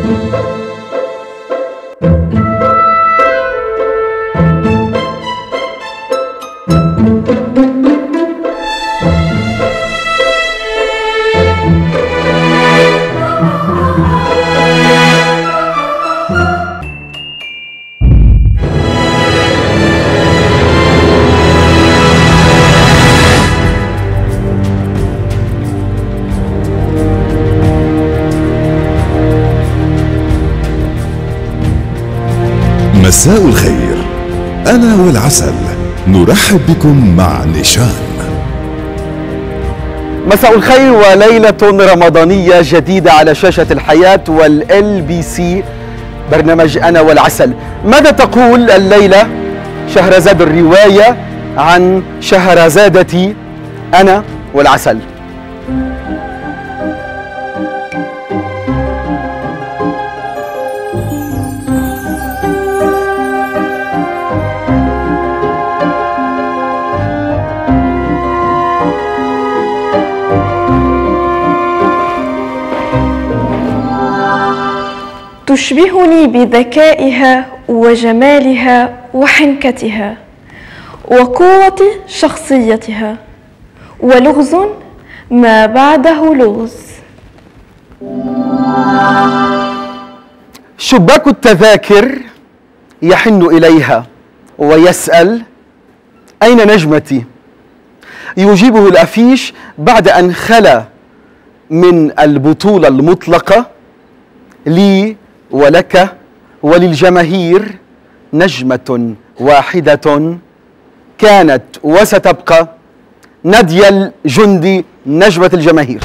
مساء الخير، أنا والعسل نرحب بكم مع نيشان. مساء الخير وليلة رمضانية جديدة على شاشة الحياة والLBC برنامج أنا والعسل. ماذا تقول الليلة شهرزاد الرواية عن شهرزادتي أنا والعسل؟ تشبهني بذكائها وجمالها وحنكتها وقوة شخصيتها، ولغز ما بعده لغز. شباك التذاكر يحن إليها ويسأل: أين نجمتي؟ يجيبه الأفيش بعد أن خلا من البطولة المطلقة: لي ولك وللجماهير نجمة واحدة كانت وستبقى، نادية الجندي نجمة الجماهير.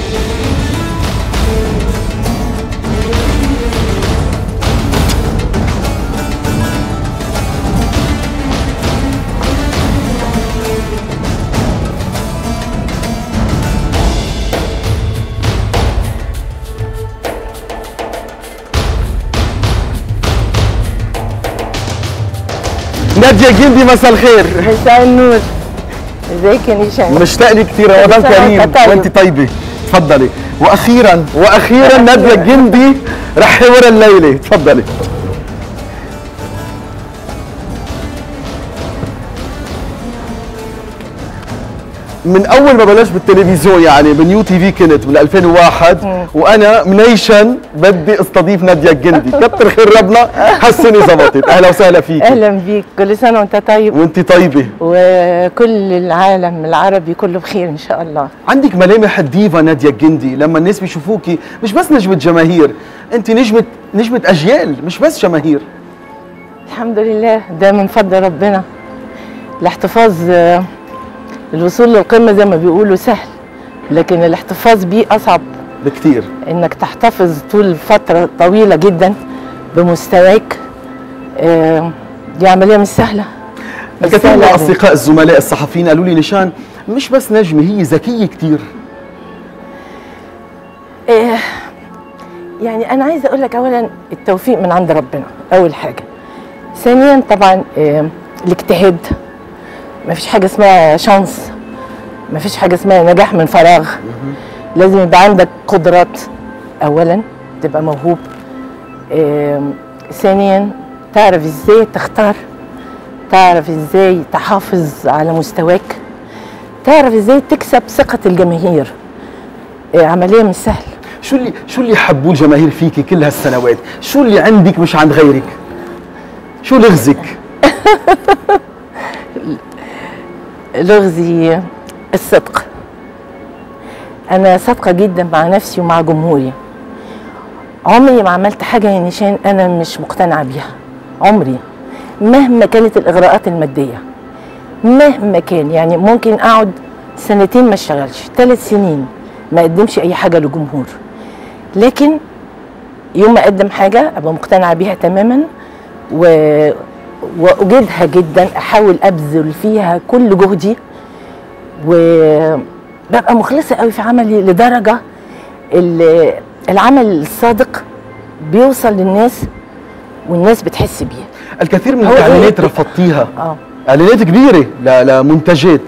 نادية الجندي، مساء الخير. مساء النور. ازيك يا نيشان؟ مشتاق لك كثير. رمضان كريم وانت طيبة. تفضلي. واخيرا نادية الجندي رح حوار الليلة. تفضلي. من اول ما بلشت بالتلفزيون، يعني بالنيو تي في كنت من 2001 وانا منيشن بدي استضيف نادية الجندي. كتر خير ربنا هالسنه زبطت. اهلا وسهلا فيك. اهلا بيك، كل سنه وانت طيب. وانت طيبه، وكل العالم العربي كله بخير ان شاء الله. عندك ملامح الديفا نادية الجندي. لما الناس بيشوفوكي مش بس نجمة جماهير، انت نجمة اجيال، مش بس جماهير. الحمد لله، ده من فضل ربنا. الاحتفاظ، الوصول للقمة زي ما بيقولوا سهل، لكن الاحتفاظ بيه أصعب بكتير. إنك تحتفظ طول فترة طويلة جدا بمستواك، دي عملية مش سهلة. الكثير من الأصدقاء الزملاء الصحفيين قالوا لي: نيشان مش بس نجمة، هي ذكية كتير. يعني أنا عايزة أقول لك أولا التوفيق من عند ربنا أول حاجة. ثانيا طبعا الاجتهاد. مفيش حاجة اسمها شانس، مفيش حاجة اسمها نجاح من فراغ. لازم يبقى عندك قدرات أولا، تبقى موهوب. ثانيا تعرف ازاي تختار، تعرف ازاي تحافظ على مستواك، تعرف ازاي تكسب ثقة الجماهير. عملية مش سهل. شو اللي حبوه الجماهير فيكي كل هالسنوات؟ شو اللي عندك مش عند غيرك؟ شو لغزك؟ لغزي الصدق. أنا صادقة جدا مع نفسي ومع جمهوري. عمري ما عملت حاجة يا نيشان أنا مش مقتنعة بيها، عمري، مهما كانت الإغراءات المادية، مهما كان. يعني ممكن أقعد سنتين ما اشتغلش، 3 سنين ما أقدمش أي حاجة للجمهور، لكن يوم ما أقدم حاجة أبقى مقتنعة بيها تماما وأجيدها جدا، أحاول أبذل فيها كل جهدي، وببقى مخلصة قوي في عملي لدرجة العمل الصادق بيوصل للناس والناس بتحس بيه. الكثير من الإعلانات رفضتيها. إعلانات كبيرة لمنتجات،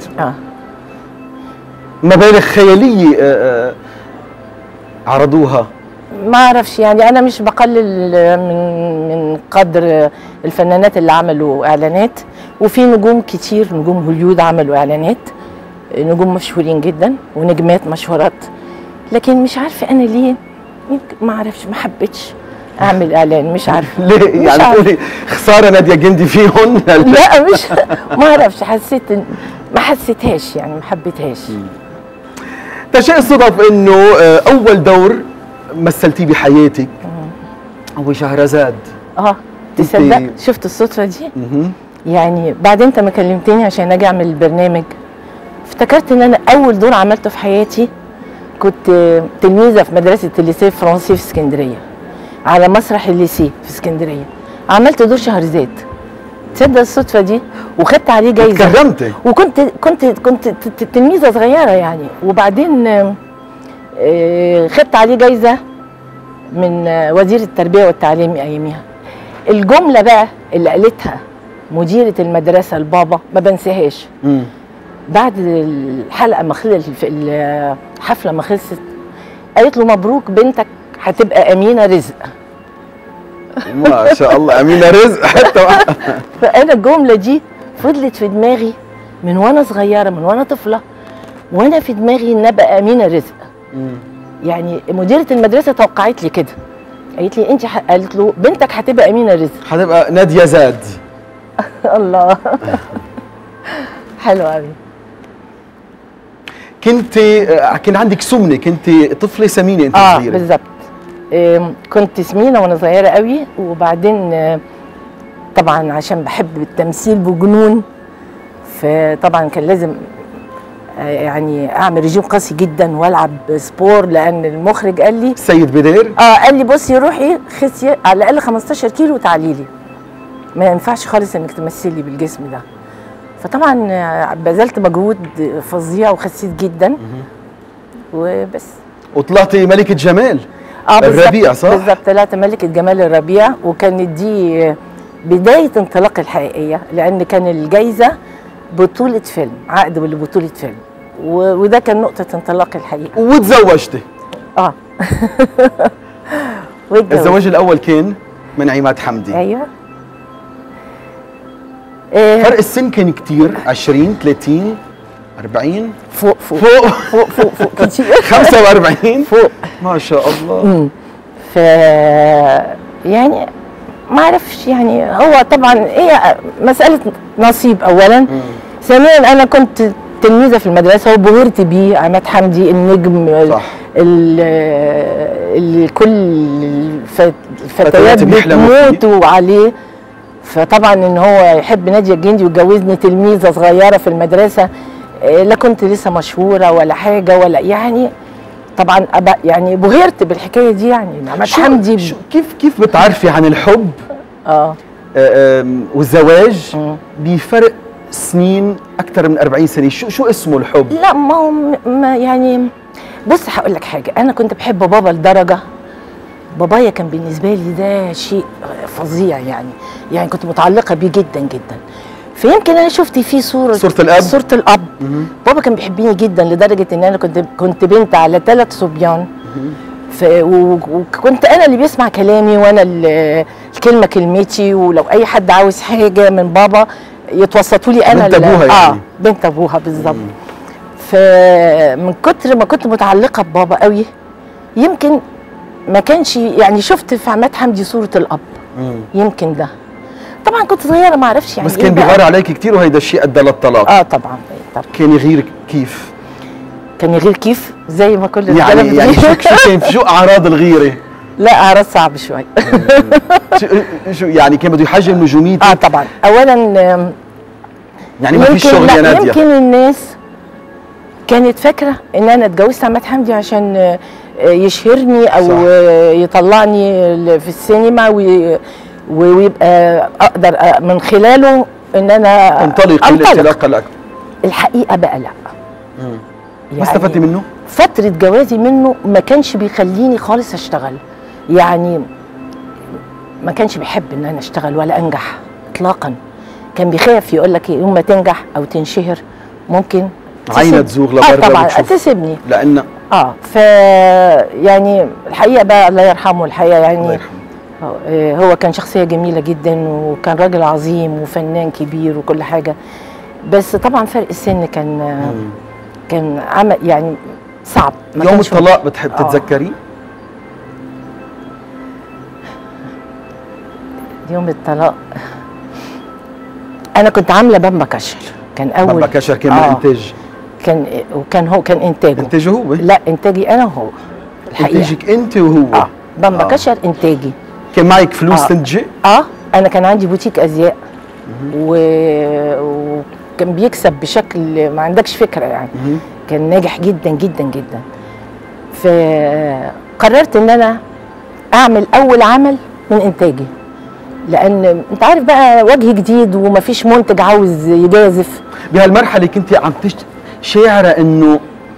مبالغ خيالية عرضوها. ما اعرفش يعني، انا مش بقلل من قدر الفنانات اللي عملوا اعلانات، وفي نجوم كتير، نجوم هوليود عملوا اعلانات، نجوم مشهورين جدا ونجمات مشهورات، لكن مش عارفه انا ليه، يمكن ما اعرفش، ما حبيتش اعمل اعلان، مش عارفه ليه يعني تقولي خساره ناديه جندي فيهم؟ لا مش ما اعرفش، حسيت ما حسيتهاش يعني، ما حبيتهاش. شيء الصدف انه اول دور مثلتيه بحياتك هو شهرزاد. تصدق شفت الصدفه دي؟ يعني بعد انت ما كلمتني عشان اجي اعمل البرنامج، افتكرت ان انا اول دور عملته في حياتي كنت تلميذه في مدرسه الليسيه الفرنسي في اسكندريه، على مسرح الليسيه في اسكندريه، عملت دور شهرزاد. تصدق الصدفه دي؟ وخدت عليه جايزه. اتكرمتي؟ وكنت تلميذه صغيره يعني، وبعدين خدت عليه جايزه من وزير التربيه والتعليم اياميها. الجمله بقى اللي قالتها مديره المدرسه لبابا ما بنساهاش. بعد الحلقه ما خلصت، الحفله ما خلصت، قالت له مبروك بنتك هتبقى امينه رزق. ما شاء الله، امينه رزق حتى. فانا الجمله دي فضلت في دماغي من وانا صغيره، من وانا طفله، وانا في دماغي ان ابقى امينه رزق. يعني مديره المدرسه توقعت لي كده، قالت لي انت قالت له بنتك هتبقى امينه رزق، هتبقى ناديه زاد. الله. حلو قوي. كان عندك سمنه، كنت طفله سمينه انت صغيره. بالظبط. كنت سمينه وانا صغيره قوي، وبعدين طبعا عشان بحب التمثيل بجنون، فطبعا كان لازم يعني اعمل رجيم قاسي جدا والعب سبور، لان المخرج قال لي السيد بدير قال لي بصي روحي خسي على الاقل 15 كيلو وتعالي لي، ما ينفعش خالص انك تمثلي بالجسم ده. فطبعا بذلت مجهود فظيع وخسيت جدا وبس. وطلعتي ملكه جمال الربيع، صح؟ بالظبط، طلعت ملكه جمال الربيع، وكانت دي بدايه انطلاقي الحقيقيه، لان كان الجايزه بطوله فيلم، عقد لبطوله فيلم، وده كان نقطه انطلاقي الحقيقه. وتزوجتي؟ الزواج الاول كان من عماد حمدي. ايوه. فرق السن كان كتير، 20 30 40 فوق كتير. 45 فوق ما شاء الله. يعني ما اعرفش يعني، هو طبعا هي مساله نصيب اولا. ثانيا انا كنت تلميذه في المدرسه وبهرت بيه، عماد حمدي النجم، صح، اللي كل الفتيات بتموتوا عليه. فطبعا ان هو يحب ناديه الجندي ويتجوزني تلميذه صغيره في المدرسه، لا كنت لسه مشهوره ولا حاجه ولا يعني، طبعا يعني بهرت بالحكايه دي يعني. عماد حمدي كيف بتعرفي عن الحب والزواج بفرق سنين اكثر من 40 سنه؟ شو اسمه الحب؟ لا ما هو يعني بص هقول لك حاجه، انا كنت بحب بابا لدرجه، بابايا كان بالنسبه لي ده شيء فظيع يعني كنت متعلقه بيه جدا جدا. فيمكن انا شفت فيه صوره الاب. بابا كان بيحبني جدا لدرجه ان انا كنت بنت على 3 صبيان، وكنت انا اللي بيسمع كلامي، وانا الكلمه كلمتي، ولو اي حد عاوز حاجه من بابا يتوسطوا لي انا. بنت ابوها يعني. بنت ابوها بالظبط. فمن كتر ما كنت متعلقه ببابا قوي، يمكن ما كانش يعني شفت في عماد حمدي صوره الاب. يمكن ده طبعا كنت صغيره ما اعرفش يعني، بس كان بيغار عليك كتير، وهيدا الشيء ادى للطلاق. طبعا. كان يغير كيف؟ كان يغير كيف؟ زي ما كل يعني شو اعراض الغيره؟ لا اعراض صعب شوي. شو يعني كان بده يحجم نجوميتك؟ طبعا. اولا يعني ما فيش شغل يا ناديه. يمكن الناس كانت فاكره ان انا اتجوزت عماد حمدي عشان يشهرني او صح. يطلعني في السينما ويبقى اقدر من خلاله ان انا انطلق. الحقيقه بقى لا. ما استفدتي منه؟ فتره جوازي منه ما كانش بيخليني خالص اشتغل، يعني ما كانش بيحب ان انا اشتغل ولا انجح اطلاقا. كان بيخاف يقول لك يوم ما تنجح او تنشهر ممكن عينها تزوغ لبره. طبعا تسيبني، لان ف يعني الحقيقه بقى الله يرحمه الحقيقه يعني الله يرحمه. هو كان شخصيه جميله جدا وكان راجل عظيم وفنان كبير وكل حاجه، بس طبعا فرق السن كان عمل يعني صعب. يوم الطلاق بتحب تتذكري؟ يوم الطلاق انا كنت عامله بامبا كشر، كان اول بامبا كشر كان انتاج، كان انتاجه هو؟ لا انتاجي انا وهو الحقيقه. انتاجك انت وهو؟ بامبا كشر انتاجي. كان معك فلوس تنتجي؟ انا كان عندي بوتيك ازياء وكان بيكسب بشكل ما عندكش فكره يعني. كان ناجح جدا جدا جدا. فقررت ان انا اعمل اول عمل من انتاجي، لان انت عارف بقى وجه جديد ومفيش منتج عاوز يجازف. بهالمرحله كنت عم شاعره انه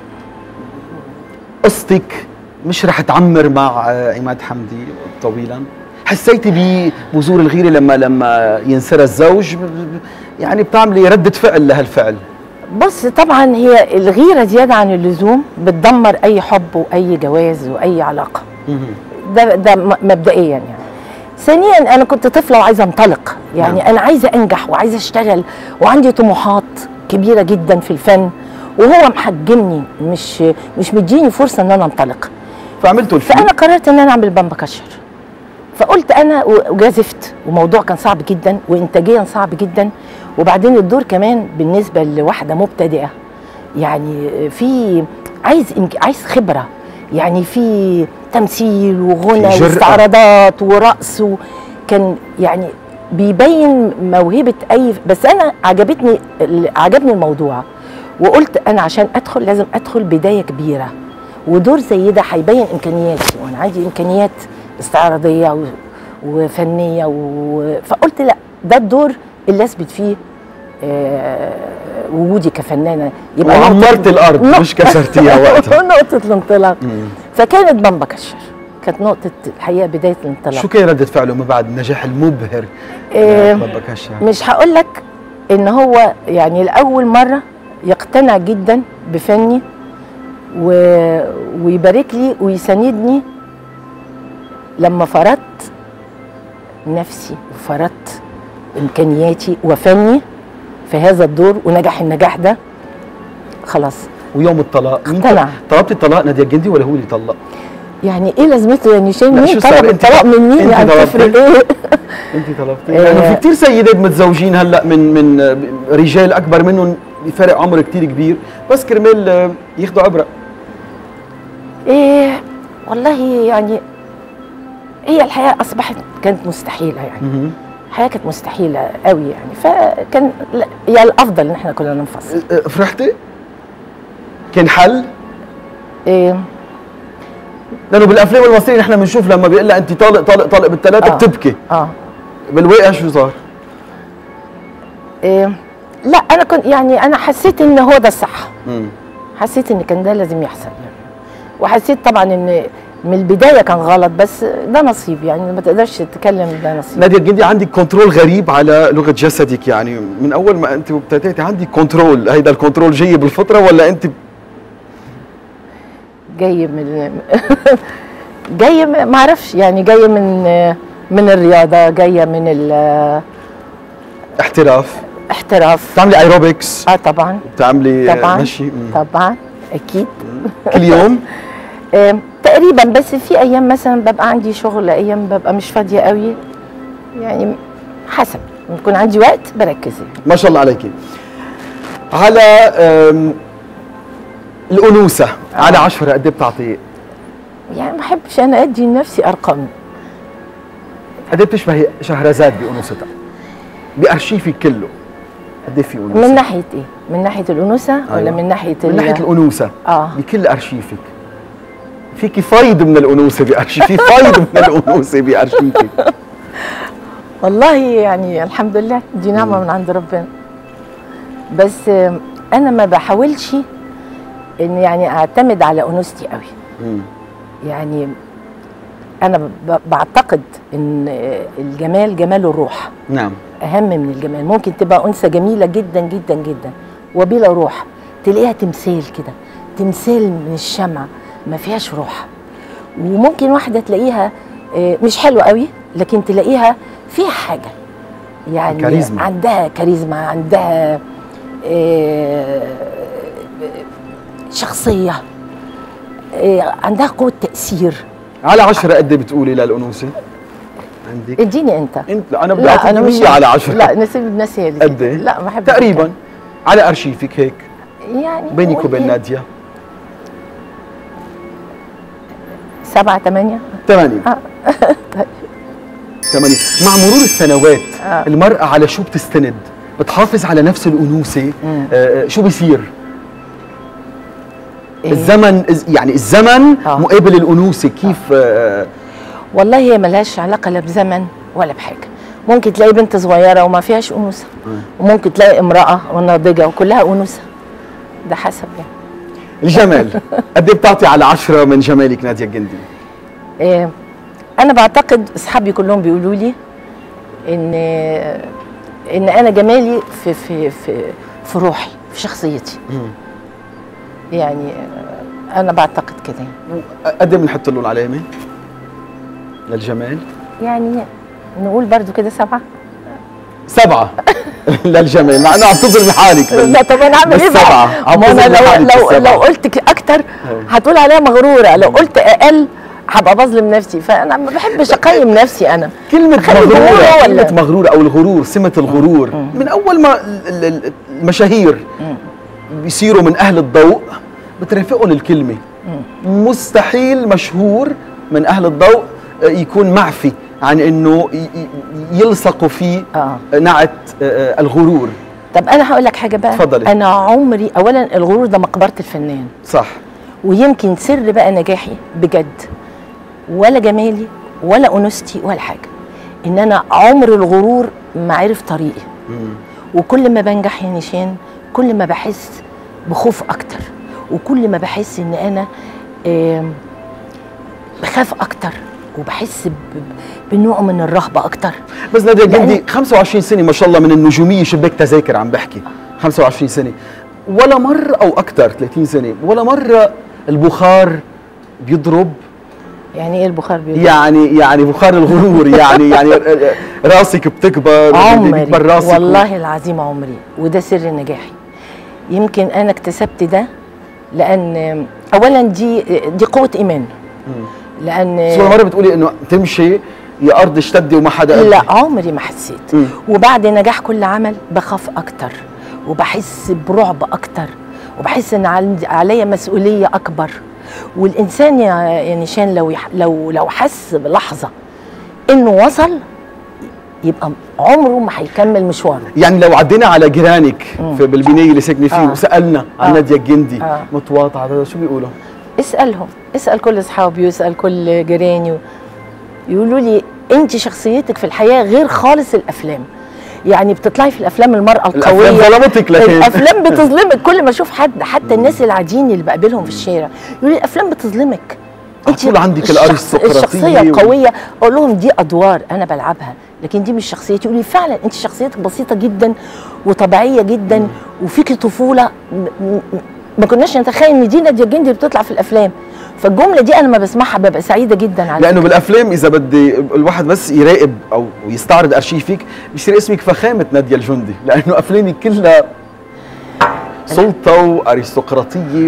قصتك مش رح تعمر مع عماد حمدي طويلا؟ حسيتي ببذور الغيره لما ينسرى الزوج يعني بتعملي رده فعل لهالفعل؟ بص طبعا هي الغيره زياده عن اللزوم بتدمر اي حب واي جواز واي علاقه. ده مبدئيا يعني. ثانيا انا كنت طفله وعايزه انطلق يعني. انا عايزه انجح وعايزه اشتغل وعندي طموحات كبيره جدا في الفن، وهو محجمني مش مديني فرصه ان انا انطلق. فعملته الفيلم. فانا قررت ان انا اعمل بامبا كشر. فقلت انا وجازفت، وموضوع كان صعب جدا وانتاجيا صعب جدا، وبعدين الدور كمان بالنسبه لواحده مبتدئه يعني في عايز خبره يعني، في تمثيل وغنى واستعراضات ورقص، كان يعني بيبين موهبه بس انا عجبني الموضوع، وقلت انا عشان ادخل لازم ادخل بدايه كبيره، ودور زي ده هيبين امكانياتي، وانا عندي امكانيات استعراضيه وفنيه فقلت لا، ده الدور اللي اثبت فيه وجودي كفنانه. يبقى عمرت الارض مش كسرتيها وقتها. نقطه الانطلاق. فكانت بامبا كشر كانت نقطه الحقيقه بدايه الانطلاق. شو كان رده فعله من بعد النجاح المبهر بامبا كشر؟ مش هقول لك ان هو يعني لاول مره يقتنع جدا بفني ويبارك لي ويساندني لما فرضت نفسي وفرضت امكانياتي وفني في هذا الدور ونجح النجاح ده. خلاص. ويوم الطلاق اقتنع. طلبتي الطلاق نادية الجندي ولا هو اللي طلق؟ يعني ايه لازمته يعني؟ مين طلب الطلاق من مين يعني؟ تفرق ايه؟ انت طلبتي؟ يعني في كثير سيدات متزوجين هلا من رجال اكبر منهم بفرق عمر كثير كبير بس كرمال ياخذوا عبره. والله يعني هي الحياه اصبحت كانت مستحيله يعني. الحياه كانت مستحيله قوي يعني، فكان يا الافضل ان احنا كلنا ننفصل. فرحتي؟ كان حل؟ لانه بالافلام المصريه نحن بنشوف لما بيقول لها انت طالق طالق طالق بالثلاثه بتبكي. بالواقع شو صار؟ لا انا كنت يعني انا حسيت ان هو ده الصح. حسيت ان كان ده لازم يحصل يعني. وحسيت طبعا ان من البدايه كان غلط، بس ده نصيب يعني، ما تقدرش تتكلم، ده نصيب. نادية الجندي عندك كنترول غريب على لغه جسدك يعني، من اول ما انت ابتديتي عندك كنترول، هيدا الكنترول جاي بالفطره ولا انت جاي من جاي ما اعرفش يعني، جاي من الرياضه، جايه من احتراف. بتعملي ايروبكس؟ طبعا. بتعملي طبعا مشي؟ طبعا اكيد. كل يوم؟ تقريبا، بس في ايام مثلا ببقى عندي شغل، ايام ببقى مش فاضيه قوي يعني، حسب لما يكون عندي وقت بركز. ما شاء الله عليكي. على الانوثه على 10 قد ايه بتعطي؟ يعني ما بحبش انا ادي لنفسي ارقام. قد ايه بتشبهي شهرزاد بانوثتها؟ بارشيفك كله قد ايه في انوثه؟ من ناحيه ايه؟ من ناحيه الانوثه ولا من ناحيه من ناحيه الانوثه؟ بكل ارشيفك. فيكي فيض من الانوثه بارشيفك، في فيض من الانوثه بارشيفك. والله يعني الحمد لله، دي نعمه من عند ربنا. بس انا ما بحاولش ان يعني اعتمد على انوثتي قوي. يعني انا بعتقد ان الجمال جمال الروح. نعم. اهم من الجمال. ممكن تبقى انثى جميله جدا جدا جدا وبلا روح، تلاقيها تمثال كده، تمثال من الشمع، ما فيهاش روح. وممكن واحده تلاقيها مش حلوه قوي، لكن تلاقيها فيها حاجه، يعني كاريزما. عندها كاريزما، عندها شخصيه، عندها قوه تاثير. على 10 قد بتقولي للانوثه؟ عندك؟ اديني انت. لا انا بدي لا اعطيك انا مش 100 على 10. لا نسيب الناس هي اللي قد ايه؟ لا ما بحبش تقريبا على ارشيفك هيك يعني بينك قول وبين إيه؟ ناديه 7 8. 8. 8. مع مرور السنوات المرأة على شو بتستند؟ بتحافظ على نفس الأنوثة. شو بيصير؟ إيه؟ الزمن يعني الزمن مقابل الأنوثة كيف؟ والله هي ملهاش علاقة لا بزمن ولا بحاجة. ممكن تلاقي بنت صغيرة وما فيهاش أنوثة، وممكن تلاقي امرأة وناضجة وكلها أنوثة، ده حسب يعني. الجمال قد ايه بتعطي على 10 من جمالك نادية الجندي؟ أنا بعتقد أصحابي كلهم بيقولوا لي إن أنا جمالي في روحي، في شخصيتي. يعني أنا بعتقد كده. قد ايه بنحط له العلامة للجمال؟ يعني نقول برضو كده 7. 7 للجمال، مع انه عم تظلمي حالك. لا طب انا اعمل ايه بقى؟ ما انا لو قلت اكتر هتقول عليها مغروره، لو قلت اقل هبقى بظلم نفسي، فانا ما بحبش اقيم نفسي. انا كلمة مغرورة، كلمة مغرورة او الغرور، سمة الغرور من اول ما المشاهير بيصيروا من اهل الضوء بترافقهم الكلمة. مستحيل مشهور من اهل الضوء يكون معفي عن انه يلصقوا فيه نعت الغرور. طب انا هقول لك حاجه بقى. تفضلي. انا عمري اولا الغرور ده مقبره الفنان. صح. ويمكن سر بقى نجاحي بجد ولا جمالي ولا انوثتي ولا حاجه، ان انا عمر الغرور ما عرف طريقي. وكل ما بنجح يا نيشان كل ما بحس بخوف اكتر، وكل ما بحس ان انا بخاف اكتر، وبحس بنوع من الرهبه اكتر. بس نادية الجندي 25 سنه ما شاء الله من النجوميه، شباك تذاكر عم بحكي 25 سنه، ولا مره او اكثر 30 سنه ولا مره البخار بيضرب. يعني ايه البخار بيضرب؟ يعني بخار الغرور. يعني راسك بتكبر، عمري والله العظيم عمري، وده سر نجاحي. يمكن انا اكتسبت ده لان اولا دي قوه ايمان. لان بس مره بتقولي انه تمشي يا ارض اشتدي وما حدا قال. لا عمري ما حسيت. وبعد نجاح كل عمل بخاف اكتر، وبحس برعب اكتر، وبحس ان عليا مسؤوليه اكبر. والانسان يا نيشان لو حس بلحظه انه وصل يبقى عمره ما هيكمل مشواره. يعني لو عدينا على جيرانك في بالبنايه اللي ساكنه فيه وسالنا عن نادية الجندي متواضعه، شو بيقولوا؟ اسالهم، اسال كل اصحابي واسال كل جيراني، يقولوا لي انت شخصيتك في الحياه غير خالص الافلام. يعني بتطلعي في الافلام المراه القويه، الافلام ظلمتك. لكن الافلام بتظلمك. كل ما اشوف حد، حتى الناس العاديين اللي بقابلهم في الشارع يقولوا لي الافلام بتظلمك، انت عندك الارستقراطيه الشخصيه القويه. اقول لهم دي ادوار انا بلعبها، لكن دي مش شخصيتي. يقولوا لي فعلا انت شخصيتك بسيطه جدا وطبيعيه جدا وفيكي طفوله ما كناش نتخيل ان دي نادية الجندي بتطلع في الافلام. فالجمله دي انا ما بسمعها ببقى سعيده جدا على لانه بالافلام اذا بدي الواحد بس يراقب او يستعرض ارشيفك بيصير اسمك فخامه نادية الجندي، لانه افلامك كلها سلطه وارستقراطيه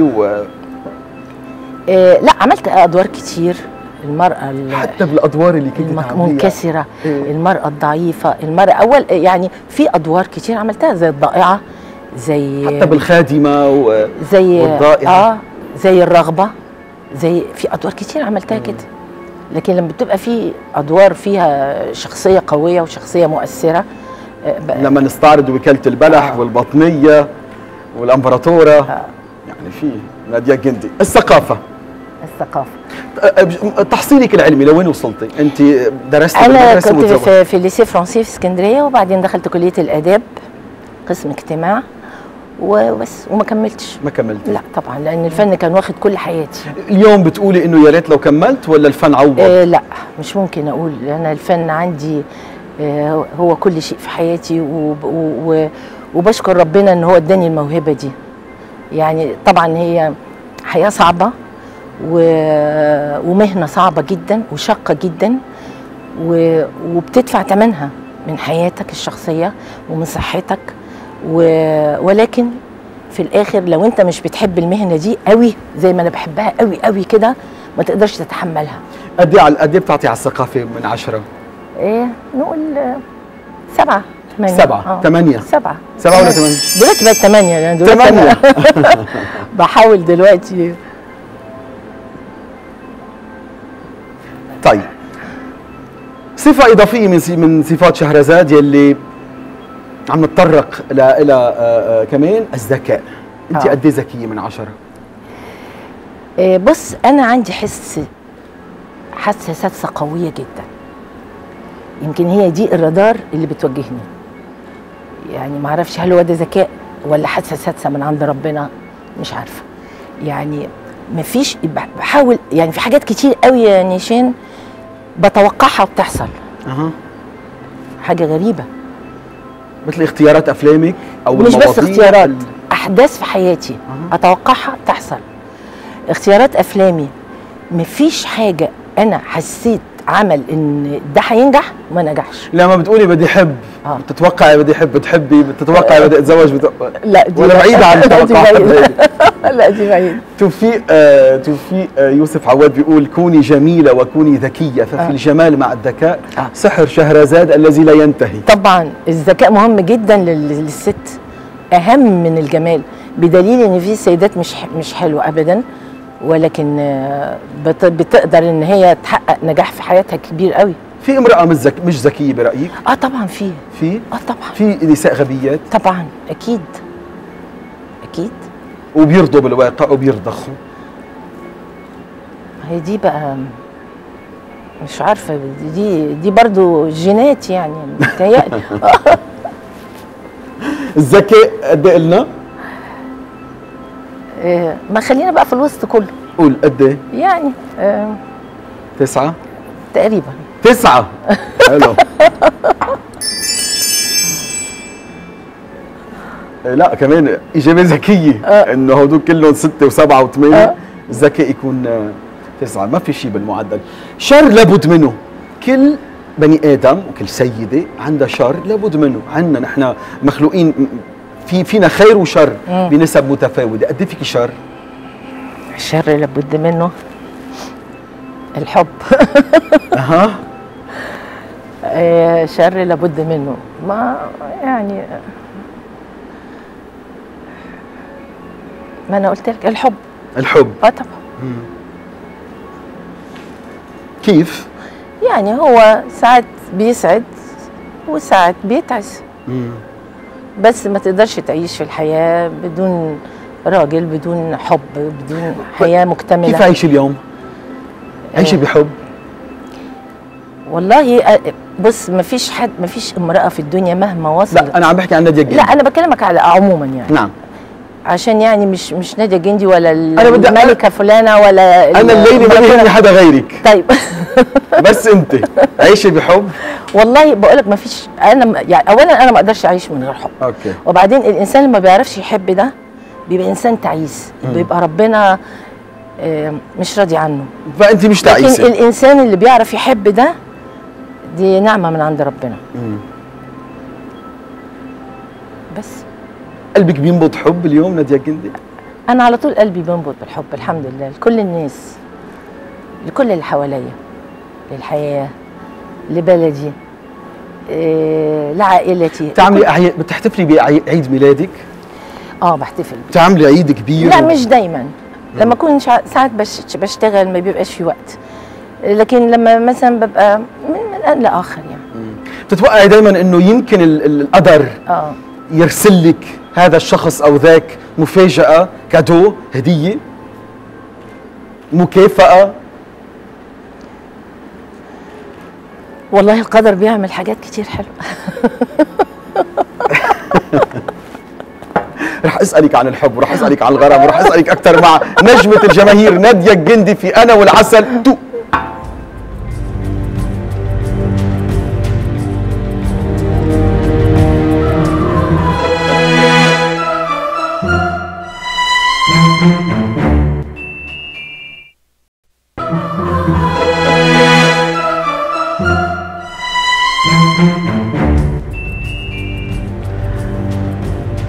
لا عملت ادوار كتير. المرأة حتى بالادوار اللي كنت منكسرة، المرأة الضعيفة، المرأة يعني في ادوار كتير عملتها، زي الضائعة، زي حتى بالخادمة والضائعة، زي الرغبة، زي في ادوار كتير عملتها كده. لكن لما بتبقى في ادوار فيها شخصية قوية وشخصية مؤثرة، لما نستعرض وكالة البلح والبطنية والامبراطورة، يعني في نادية الجندي. الثقافة تحصيلك العلمي لوين وصلتي؟ انت درست انا كنت في الليسي فرنسي في اسكندريه، وبعدين دخلت كليه الاداب قسم اجتماع وبس، وما كملتش. ما كملتي؟ لا طبعا، لان الفن كان واخد كل حياتي. اليوم بتقولي انه يا ريت لو كملت، ولا الفن عوض؟ لا مش ممكن اقول، انا الفن عندي هو كل شيء في حياتي، وبشكر ربنا ان هو اداني الموهبه دي. يعني طبعا هي حياه صعبه ومهنة صعبة جدا وشاقة جدا، وبتدفع ثمنها من حياتك الشخصية ومن صحتك، ولكن في الآخر لو أنت مش بتحب المهنة دي قوي زي ما أنا بحبها قوي قوي كده ما تقدرش تتحملها. قد ايه بتعطي على الثقافه من 10؟ إيه نقول 7 8 7 8 7 7 ولا 8؟ دلوقتي بقت 8 يعني دلوقتي 8 بحاول دلوقتي. طيب صفة إضافية من صفات شهرزاد يلي عم نتطرق إلى كمان الذكاء، أنت قد إيه ذكية من 10؟ بص أنا عندي حاسة سادسة قوية جدا، يمكن هي دي الرادار اللي بتوجهني، يعني ما اعرفش هل هو ده ذكاء ولا حاسة سادسة من عند ربنا، مش عارفة يعني. مفيش، بحاول يعني في حاجات كتير قوي يا نيشان بتوقعها وبتحصل. حاجة غريبة، مثل اختيارات أفلامك أو مش بس اختيارات، أحداث في حياتي أتوقعها تحصل. اختيارات أفلامي مفيش حاجة أنا حسيت عمل إن ده هينجح ما نجحش. لما بتقولي بدي أحب بتتوقعي بدي أحب، بتحبي بتتوقعي بدي أتزوج لا دي ولا بعيدة عن التوقعات؟ لا دي بعيدة. توفيق يوسف عواد بيقول كوني جميلة وكوني ذكية ففي الجمال مع الذكاء سحر شهرزاد الذي لا ينتهي. طبعا الذكاء مهم جدا للست، أهم من الجمال، بدليل إن في سيدات مش حلوة أبدا ولكن بتقدر إن هي تحقق نجاح في حياتها كبير قوي. في امرأة مش ذكية برأيك؟ طبعا في طبعا في نساء غبيات طبعا، أكيد وبيرضوا بالواقع وبيرضخوا. هي دي بقى مش عارفة، دي برضو جينات يعني متهيألي. الذكاء قد ايه قلنا؟ ما خلينا بقى في الوسط كله. قول قد ايه؟ يعني 9 تقريبا. 9 حلو. لا كمان إجابة ذكية إنه هدول كلهم 6 و7 و8، الذكاء يكون 9، ما في شيء بالمعدل. شر لابد منه، كل بني آدم وكل سيدة عندها شر لابد منه، عندنا نحن مخلوقين فينا خير وشر بنسب متفاوتة. قد ايه فيكي شر؟ الشر لابد منه الحب. شر لابد منه، ما يعني ما انا قلت لك الحب. طبعا. كيف؟ يعني هو ساعات بيسعد وساعات بيتعس، بس ما تقدرش تعيش في الحياة بدون راجل، بدون حب، بدون حياة مكتملة. كيف عايشة اليوم؟ عايشة بحب؟ والله بص ما فيش امرأة في الدنيا مهما وصلت. لا أنا عم بحكي عن نادية الجندي. لا أنا بكلمك على عموما يعني. نعم. عشان يعني مش نادية الجندي ولا الملكة فلانة ولا أنا الليلة ما يهمني حدا غيرك. طيب. بس أنت عايشة بحب؟ والله بقول لك ما فيش، أنا يعني أولا أنا ما أقدرش أعيش من غير حب. أوكي. وبعدين الإنسان اللي ما بيعرفش يحب ده بيبقى إنسان تعيس، بيبقى ربنا مش راضي عنه. فأنت مش تعيسة. لكن الإنسان اللي بيعرف يحب ده دي نعمة من عند ربنا. بس قلبك بينبض حب اليوم نادية الجندي؟ أنا على طول قلبي بينبض بالحب الحمد لله، لكل الناس، لكل اللي حواليا، للحياة، لبلدي، لعائلتي. بتعملي بتحتفلي بعيد ميلادك؟ بحتفل. بتعملي عيد كبير؟ لا مش دايما، لما أكون ساعات بشتغل ما بيبقاش في وقت، لكن لما مثلا ببقى من آن لآخر يعني. بتتوقعي دايما إنه يمكن القدر يرسل لك هذا الشخص أو ذاك مفاجأة، كادو، هدية، مكافأة؟ والله القدر بيعمل حاجات كتير حلوة. رح أسألك عن الحب ورح أسألك عن الغرام ورح أسألك أكثر مع نجمة الجماهير نادية الجندي في أنا والعسل.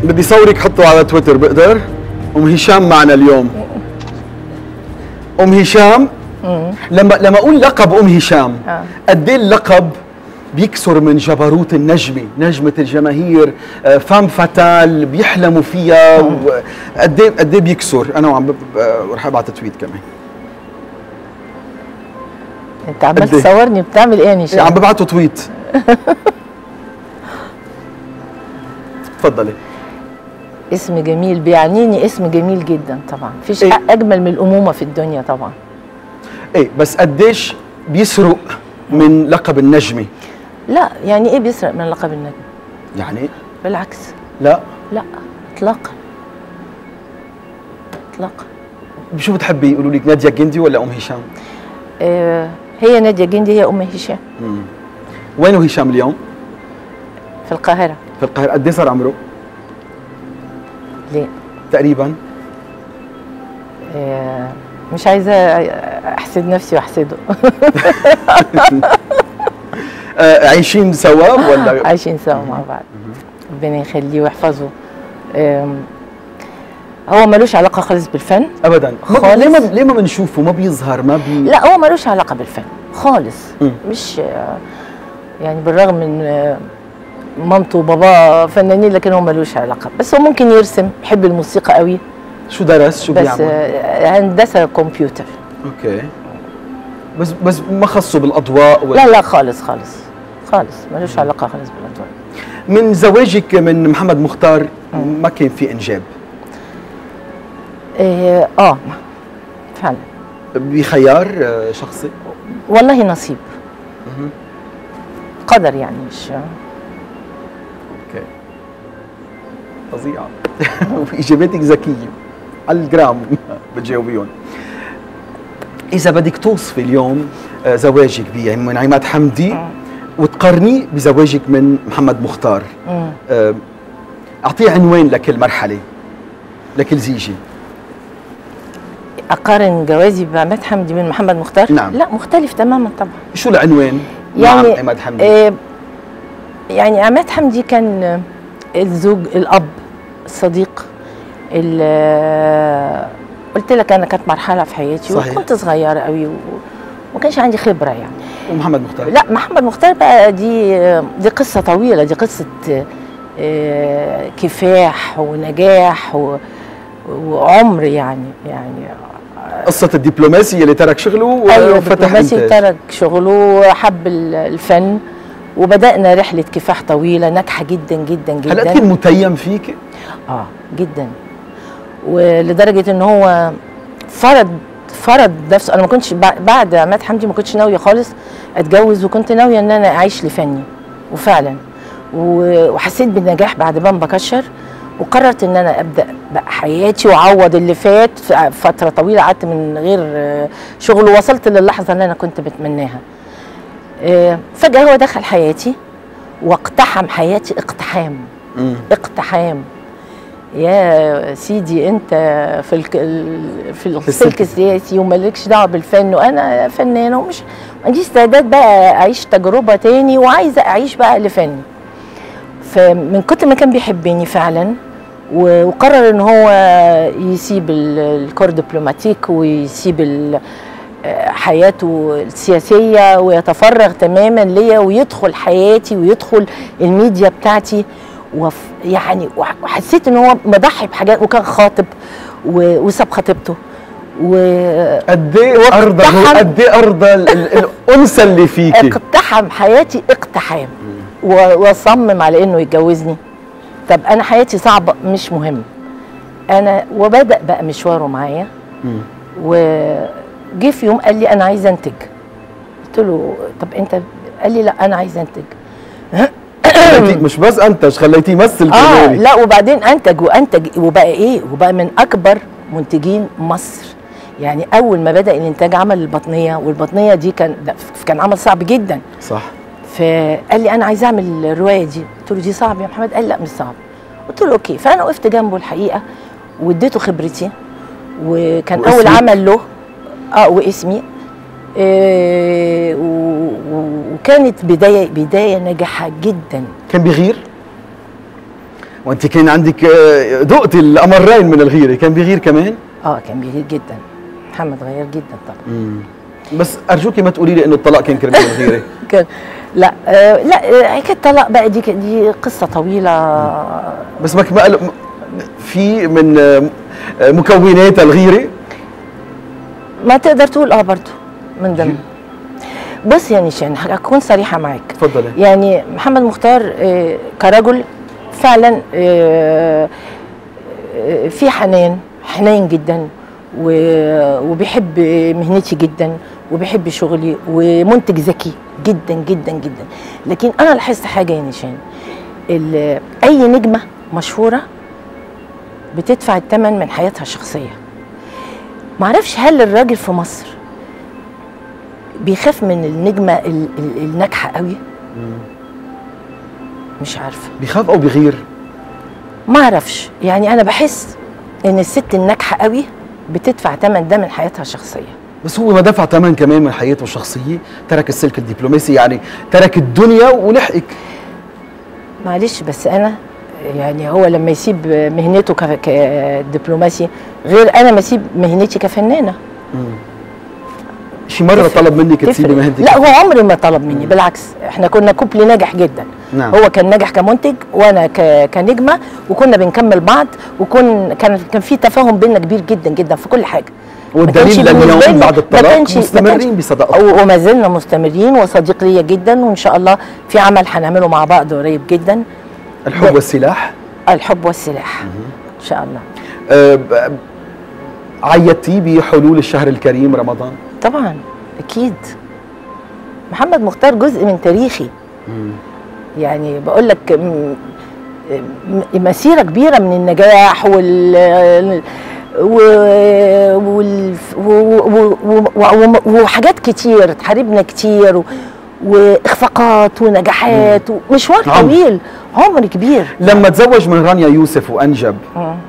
بدي صورك حطه على تويتر بقدر؟ ام هشام معنا اليوم. ام هشام لما اقول لقب ام هشام قد ايه اللقب بيكسر من جبروت النجمه، نجمه الجماهير، فام فاتال بيحلموا فيها، قد ايه بيكسر. انا وعم رح ابعت تويت كمان. انت عمال تصورني بتعمل ايه يا نشان؟ عم ببعته تويت. تفضلي. اسم جميل بيعنيني، اسم جميل جدا طبعا، مفيش إيه؟ اجمل من الامومه في الدنيا طبعا. ايه بس قديش بيسرق من لقب النجمه؟ لا يعني ايه بيسرق من لقب النجم؟ يعني بالعكس. لا اطلاقا اطلاقا. شو بتحبي يقولوا لك، نادية الجندي ولا ام هشام؟ هي نادية الجندي، هي ام هشام. وينه هشام اليوم؟ في القاهرة. في القاهرة. قد ايه صار عمره؟ ليه؟ تقريبا. مش عايزة احسد نفسي واحسده. عايشين سوا ولا؟ عايشين سوا مع بعض. ربنا يخليه ويحفظه. هو ملوش علاقة خالص بالفن ابدا خالص. ليه ما بنشوفه؟ ما بيظهر ما بي لا هو ملوش علاقة بالفن خالص. مش يعني بالرغم من مامته وباباه فنانين، لكن هو ملوش علاقة. بس هو ممكن يرسم، بيحب الموسيقى قوي. شو درس؟ شو بس بيعمل؟ هندسة كمبيوتر. اوكي. بس ما خصه بالاضواء ولا؟ لا خالص ملوش علاقة خالص بالاضواء. من زواجك من محمد مختار ما كان في انجاب؟ فعلا. بخيار شخصي؟ والله نصيب. قدر يعني، مش اوكي. فظيعة. واجاباتك ذكية على الجرام بتجاوبيهم. إذا بدك توصفي اليوم زواجك من عماد حمدي وتقارنيه بزواجك من محمد مختار، أعطيه عنوان لكل مرحلة، لكل زيجة. أقارن جوازي بعماد حمدي من محمد مختار؟ نعم. لا مختلف تماما طبعا. شو العنوان يعني مع عماد حمدي؟ يعني عماد حمدي كان الزوج، الأب، الصديق. قلت لك أنا كانت مرحلة في حياتي. صحيح. وكنت صغيرة قوي وما كانش عندي خبرة يعني. ومحمد مختار؟ لا محمد مختار بقى دي قصة طويلة، دي قصة كفاح ونجاح وعمر يعني قصة الدبلوماسي اللي ترك شغله أيوة وفتح الدبلوماسي ترك شغله وحب الفن، وبدأنا رحلة كفاح طويلة ناجحة جدا جدا جدا. هل كان متيم فيك؟ جدا، ولدرجة ان هو فرض نفسه. انا ما كنتش بعد عماد حمدي ما كنتش ناوية خالص اتجوز، وكنت ناوية ان انا اعيش لفني، وفعلا وحسيت بالنجاح بعد ما بكشر، وقررت ان انا ابدا بقى حياتي واعوض اللي فات. فتره طويله قعدت من غير شغل، ووصلت للحظه اللي انا كنت بتمناها. فجاه هو دخل حياتي واقتحم حياتي اقتحام. يا سيدي انت في السلك السياسي ومالكش دعوه بالفن، وانا فنانه ومش ما عنديش استعداد بقى اعيش تجربه تاني، وعايزه اعيش بقى لفني. فمن كتر ما كان بيحبني فعلا، وقرر ان هو يسيب الكور دبلوماتيك ويسيب حياته السياسيه ويتفرغ تماما ليا، ويدخل حياتي ويدخل الميديا بتاعتي. يعني وحسيت ان هو مضحي بحاجات، وكان خاطب وساب خطيبته. قد ايه ارضى الانثى اللي فيكي. اقتحم حياتي اقتحام، وصمم على انه يتجوزني. طب انا حياتي صعبه مش مهم. وبدأ بقى مشواره معايا، وجه في يوم قال لي انا عايزه انتج. قلت له طب انت؟ قال لي لا انا عايزه انتج. مش بس انتج، خليتيه يمثل كمان. لا وبعدين انتج وبقى من اكبر منتجين مصر. يعني اول ما بدأ الانتاج عمل البطنيه، والبطنيه دي كان عمل صعب جدا. صح. فقال لي انا عايز اعمل الروايه دي. قلت له دي صعب يا محمد؟ قال لا مش صعب. قلت له اوكي. فانا وقفت جنبه الحقيقه واديته خبرتي، وكان اول عمل له واسمي. وكانت بدايه ناجحه جدا. كان بيغير؟ وانت كان عندك دقتي الامرين من الغيره، كان بيغير كمان؟ كان بيغير جدا، محمد غير جدا طبعا. بس ارجوكي ما تقولي لي انه الطلاق كان كرمال الغيره. كان لا حكايه الطلاق بقى دي قصه طويله. بس ما في من مكونات الغيره؟ ما تقدر تقول برضه من ضمن. بص يا نيشان، هكون صريحه معاك. اتفضلي. يعني محمد مختار كرجل فعلا في حنين جدا، وبيحب مهنتي جدا، وبيحب شغلي، ومنتج ذكي جدا جدا جدا. لكن انا لاحظت حاجه يا نيشان، اي نجمه مشهوره بتدفع الثمن من حياتها الشخصيه. معرفش هل الراجل في مصر بيخاف من النجمه الناجحه قوي؟ مش عارفه. بيخاف او بيغير؟ ما اعرفش. يعني انا بحس ان الست الناجحه قوي بتدفع ثمن ده من حياتها الشخصيه. بس هو ما دفع ثمن كمان من حياته الشخصيه، ترك السلك الدبلوماسي، يعني ترك الدنيا ولحقك. معلش بس انا يعني هو لما يسيب مهنته كدبلوماسي غير انا ما اسيب مهنتي كفنانه. شي مره طلب منك تسيبي مهنتك؟ لا، هو عمري ما طلب مني، بالعكس احنا كنا كوبلي ناجح جدا. نعم. هو كان ناجح كمنتج وانا كنجمه، وكنا بنكمل بعض، كان في تفاهم بيننا كبير جدا جدا في كل حاجه. والدليل لليوم بعد الطلاق مستمرين بصداقتكم. وما زلنا مستمرين، وصديق ليا جدا، وان شاء الله في عمل هنعمله مع بعض قريب جدا. الحب والسلاح؟ الحب والسلاح ان شاء الله. عيدتي بحلول الشهر الكريم رمضان؟ طبعا اكيد. محمد مختار جزء من تاريخي. يعني بقول لك مسيره كبيره من النجاح وحاجات كتير، تحاربنا كتير، واخفاقات ونجاحات، ومشوار طويل، عمر كبير. لما تزوج من رانيا يوسف وانجب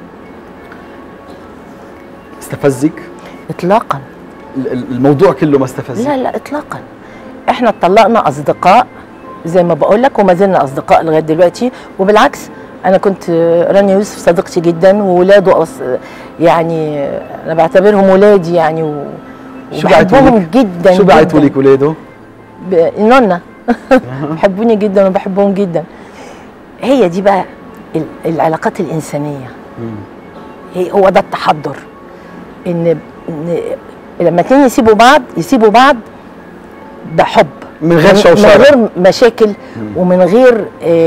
استفزك؟ اطلاقا. الموضوع كله ما استفزك؟ لا اطلاقا. احنا اتطلقنا اصدقاء زي ما بقول لك، وما زلنا اصدقاء لغايه دلوقتي. وبالعكس انا كنت رانيا يوسف صديقتي جدا، وولاده يعني انا بعتبرهم ولادي يعني، وبحبهم جدا. شو بعتوا لك ولاده؟ نونا. بيحبوني جدا وبحبهم جدا. هي دي بقى العلاقات الانسانيه. هو ده التحضر، ان لما اتنين يسيبوا بعض بحب، من غير شوشره، من غير مشاكل، ومن غير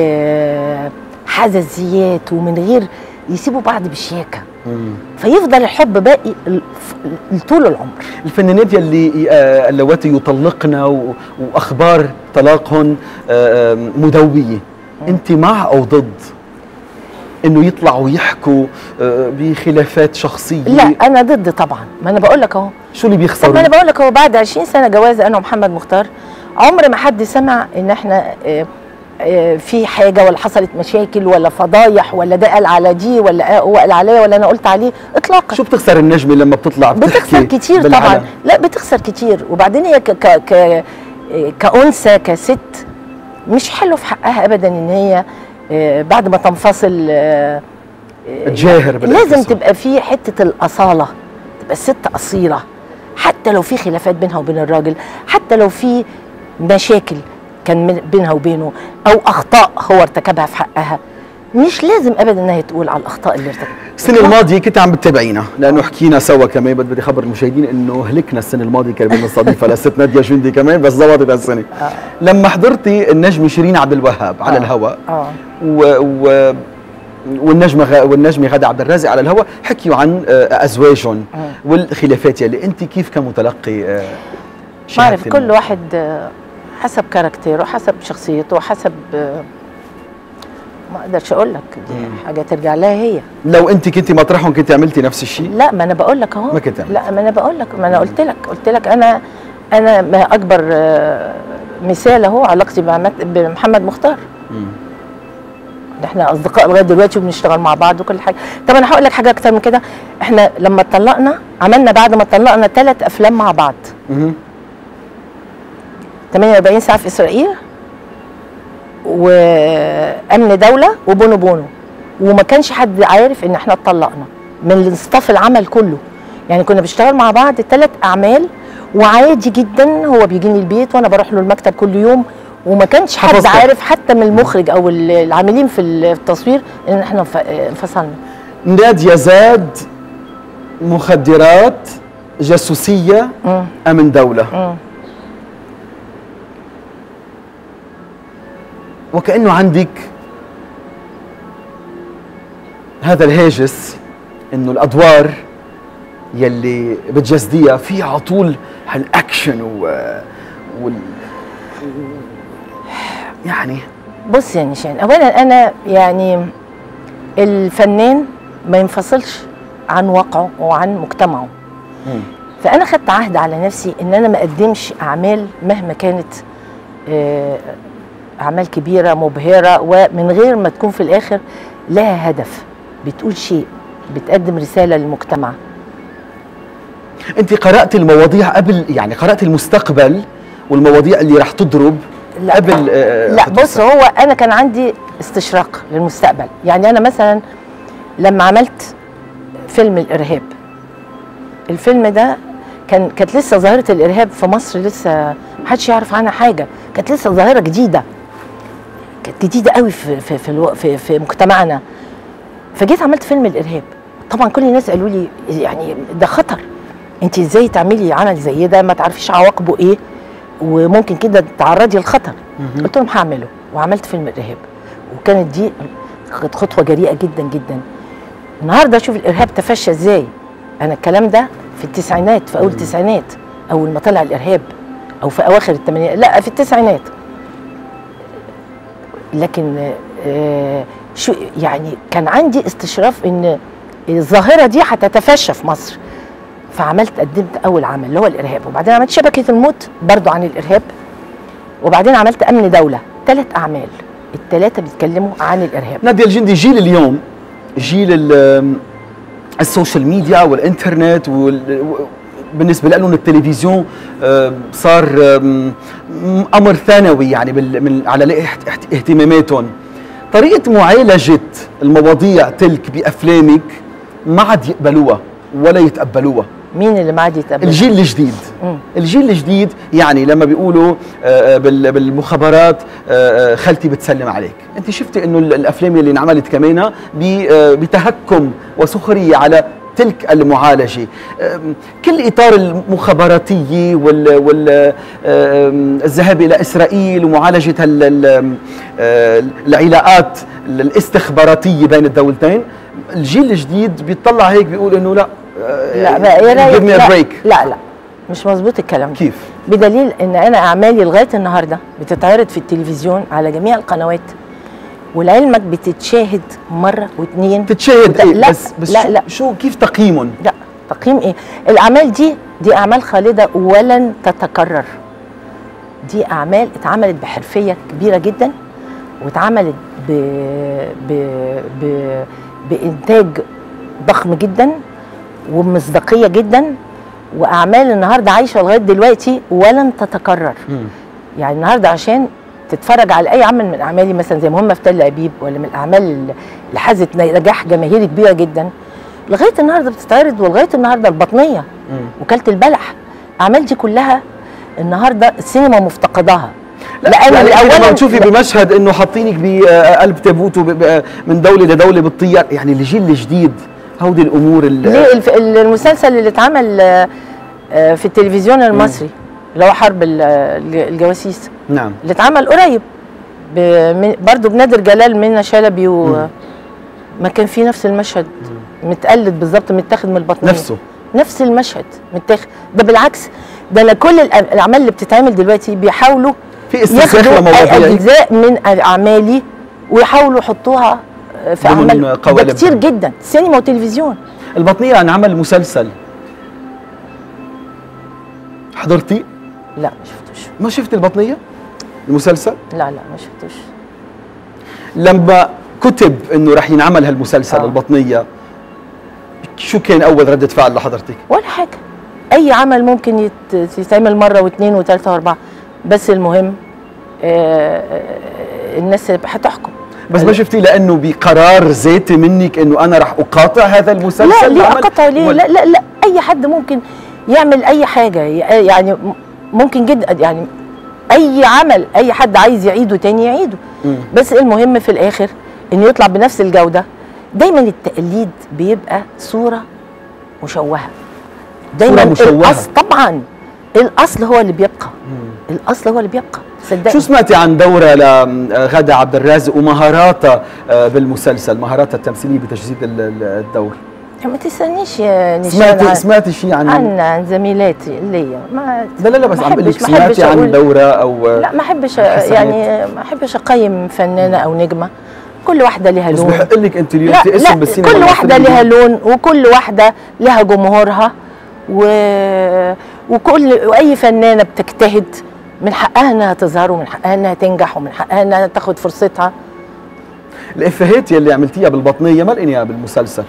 حزازيات، ومن غير يسيبوا بعض بشياكه. فيفضل الحب باقي طول العمر. الفنانات يلي اللواتي يطلقن واخبار طلاقهن مدويه، انت مع او ضد انه يطلعوا يحكوا بخلافات شخصيه؟ لا انا ضد طبعا. ما انا بقول لك اهو. شو اللي بيخسروا؟ طب ما انا بقول لك اهو، بعد 20 سنه جواز انا ومحمد مختار عمر ما حد سمع ان احنا في حاجه، ولا حصلت مشاكل، ولا فضايح، ولا ده قال على دي، ولا هو قال عليا، ولا انا قلت عليه، اطلاقا. شو بتخسر النجمه لما بتطلع بتخسر كتير طبعا. لا بتخسر كتير. وبعدين هي كأنثى كست مش حلو في حقها ابدا ان هي بعد ما تنفصل تجاهر بالانفصال. لازم تبقى في حته الاصاله، تبقى الست اصيله، حتى لو في خلافات بينها وبين الراجل، حتى لو في مشاكل كان بينها وبينه، او اخطاء هو ارتكبها في حقها، مش لازم ابدا انها تقول على الاخطاء اللي ارتكبها. السنه الماضيه كنت عم بتتابعينا، لانه حكينا سوا كمان، بدي اخبر المشاهدين انه هلكنا السنه الماضيه كرمال نستضيفها للست ناديه جندي كمان، بس ظبطت هالسنه. لما حضرتي النجمه شيرين عبد الوهاب على الهواء والنجمه غادة عبد الرازق على الهواء، حكيوا عن ازواجهم والخلافات يلي انت كيف كمتلقي بعرف كل واحد حسب كاركتيره، حسب شخصيته، حسب ما اقدرش اقول لك، دي حاجه ترجع لها هي. لو انت كنتي مطرحهم كنت عملتي نفس الشيء؟ لا ما انا بقول لك اهو. ما كنت عملت. لا ما انا بقول لك، ما انا قلت لك انا ما اكبر مثال اهو علاقتي بمحمد مختار. احنا اصدقاء لغايه دلوقتي وبنشتغل مع بعض وكل حاجه. طب انا هقول لك حاجه اكتر من كده، احنا لما اتطلقنا عملنا بعد ما اتطلقنا 3 افلام مع بعض. 48 ساعه في اسرائيل، وامن دوله، وبونو بونو. وما كانش حد عارف ان احنا اتطلقنا من اصطاف العمل كله. يعني كنا بنشتغل مع بعض 3 اعمال وعادي جدا، هو بيجيني البيت وانا بروح له المكتب كل يوم، وما كانش حد عارف حتى من المخرج او العاملين في التصوير ان احنا انفصلنا. نادية زاد مخدرات، جاسوسية، أمن دولة. وكأنه عندك هذا الهاجس إنه الأدوار يلي بتجسديها في على طول هالأكشن يعني. بص يا نيشان، أولا أنا يعني الفنان ما ينفصلش عن واقعه وعن مجتمعه. فأنا خدت عهد على نفسي إن أنا ما أقدمش أعمال مهما كانت أعمال كبيرة مبهرة ومن غير ما تكون في الآخر لها هدف، بتقول شيء، بتقدم رسالة للمجتمع. أنت قرأت المواضيع قبل، يعني قرأت المستقبل والمواضيع اللي راح تضرب لا قبل؟ لا بص، هو أنا كان عندي استشراق للمستقبل. يعني أنا مثلا لما عملت فيلم الإرهاب، الفيلم ده كانت لسه ظاهرة الإرهاب في مصر لسه محدش يعرف عنها حاجة، كانت لسه ظاهرة جديدة، كانت جديدة قوي في مجتمعنا. فجيت عملت فيلم الإرهاب، طبعا كل الناس قالوا لي يعني ده خطر، انت ازاي تعملي عمل زي ده ما تعرفيش عواقبه ايه وممكن كده تعرضي للخطر. قلت لهم هعمله، وعملت فيلم الإرهاب، وكانت دي كانت خطوة جريئة جدا جدا. النهارده شوف الإرهاب تفشى ازاي. انا الكلام ده في التسعينات، في اول التسعينات اول ما طلع الإرهاب، او في اواخر الثمانينات، لا في التسعينات. لكن شو يعني كان عندي استشراف ان الظاهرة دي هتتفشى في مصر. قدمت اول عمل اللي هو الإرهاب، وبعدين عملت شبكة الموت برضو عن الإرهاب، وبعدين عملت أمن دولة. 3 أعمال، ال3 بيتكلموا عن الإرهاب. نادية الجندي جيل اليوم، جيل السوشيال ميديا والإنترنت بالنسبة لهم التلفزيون صار أمر ثانوي يعني على اهتماماتهم. طريقة معالجة المواضيع تلك بأفلامك ما عاد يقبلوها ولا يتقبلوها. مين اللي ما عاد يتقبلوها؟ الجيل الجديد. الجيل الجديد يعني لما بيقولوا بالمخابرات خالتي بتسلم عليك، انت شفتي انه الافلام اللي انعملت كمان بتهكم وسخريه على تلك المعالجه. كل اطار المخابراتيه والذهاب الى اسرائيل ومعالجه العلاقات الاستخباراتيه بين الدولتين، الجيل الجديد بيطلع هيك بيقول انه لا بقى ايه رايك؟ لا مش مظبوط الكلام ده. كيف؟ بدليل ان انا اعمالي لغايه النهارده بتتعرض في التلفزيون على جميع القنوات، ولعلمك بتتشاهد مره واثنين. تتشاهد ايه؟ لا بس لا شو كيف تقييمهم؟ لا تقييم ايه؟ الاعمال دي اعمال خالده ولن تتكرر. دي اعمال اتعملت بحرفيه كبيره جدا، واتعملت بانتاج ضخم جدا ومصداقيه جدا، واعمال النهارده عايشه لغايه دلوقتي ولن تتكرر. يعني النهارده عشان تتفرج على اي عمل من اعمالي مثلا زي مهمه في تل ابيب، ولا من الاعمال اللي حازت نجاح جماهيري كبيره جدا، لغايه النهارده بتتعرض، ولغايه النهارده البطنيه، وكاله البلح، الاعمال دي كلها النهارده السينما مفتقداها. لا يعني لما تشوفي بمشهد انه حاطينك بقلب تابوت من دوله لدوله بالطيار، يعني الجيل الجديد هودي الامور ليه المسلسل اللي اتعمل في التلفزيون المصري اللي هو حرب الجواسيس، نعم، اللي اتعمل قريب برضه بنادر جلال منى شلبي، وما كان في نفس المشهد متقلد بالظبط، متاخد من البطنيه نفس المشهد متاخد. ده بالعكس، ده انا كل الاعمال اللي بتتعمل دلوقتي بيحاولوا في استنساخ لمواضيع اجزاء من اعمالي ويحاولوا يحطوها في اعمال كتير جدا، سينما وتلفزيون. البطنيه انعمل مسلسل، حضرتي؟ لا ما شفتوش. ما شفت البطنيه؟ المسلسل؟ لا ما شفتوش. لما كتب انه رح ينعمل هالمسلسل البطنيه، شو كان اول ردة فعل لحضرتك؟ ولا حاجه، اي عمل ممكن يتعمل مره واثنين وثلاثه واربعه، بس المهم الناس هتحكم. بس ما شفتي لانه بقرار ذاتي منك انه انا رح اقاطع هذا المسلسل؟ لا ليه اقاطع ليه؟ لا لا لا، اي حد ممكن يعمل اي حاجه، يعني ممكن جدا، يعني اي عمل اي حد عايز يعيده تاني يعيده. بس المهم في الاخر انه يطلع بنفس الجوده. دايما التقليد بيبقى صوره مشوهه، دايما الاصل طبعا، الاصل هو اللي بيبقى. الاصل هو اللي بيبقى، صدقني. شو سمعتي عن دورة لغادة عبد الرازق ومهاراتها بالمسلسل، مهاراتها التمثيليه بتجسيد الدور؟ ما تسالنيش يا نشان سمعتي شيء عن زميلاتي ليا؟ ما لا بس عم بقول لك سمعتي عن دورة او لا، ما احبش يعني ما احبش اقيم فنانه او نجمه. كل واحده لها لون. بس بحق لك انت اليوم اسم بالسينما، كل واحده لها لون وكل واحده لها جمهورها، واي فنانه بتجتهد من حقها انها تظهر، ومن حقها انها تنجح، ومن حقها انها تاخد فرصتها. الافيهات يلي عملتيها بالبطنيه ما لقيناها بالمسلسل.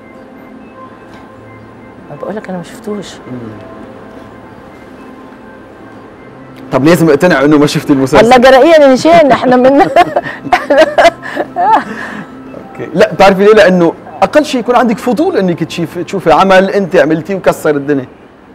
بقول لك انا ما شفتوش. طب لازم اقتنع انه ما شفتي المسلسل. والله جرائيا نشان احنا من اوكي. لا بتعرفي ليه؟ لانه اقل شيء يكون عندك فضول انك تشوفي عمل انت عملتيه وكسر الدنيا.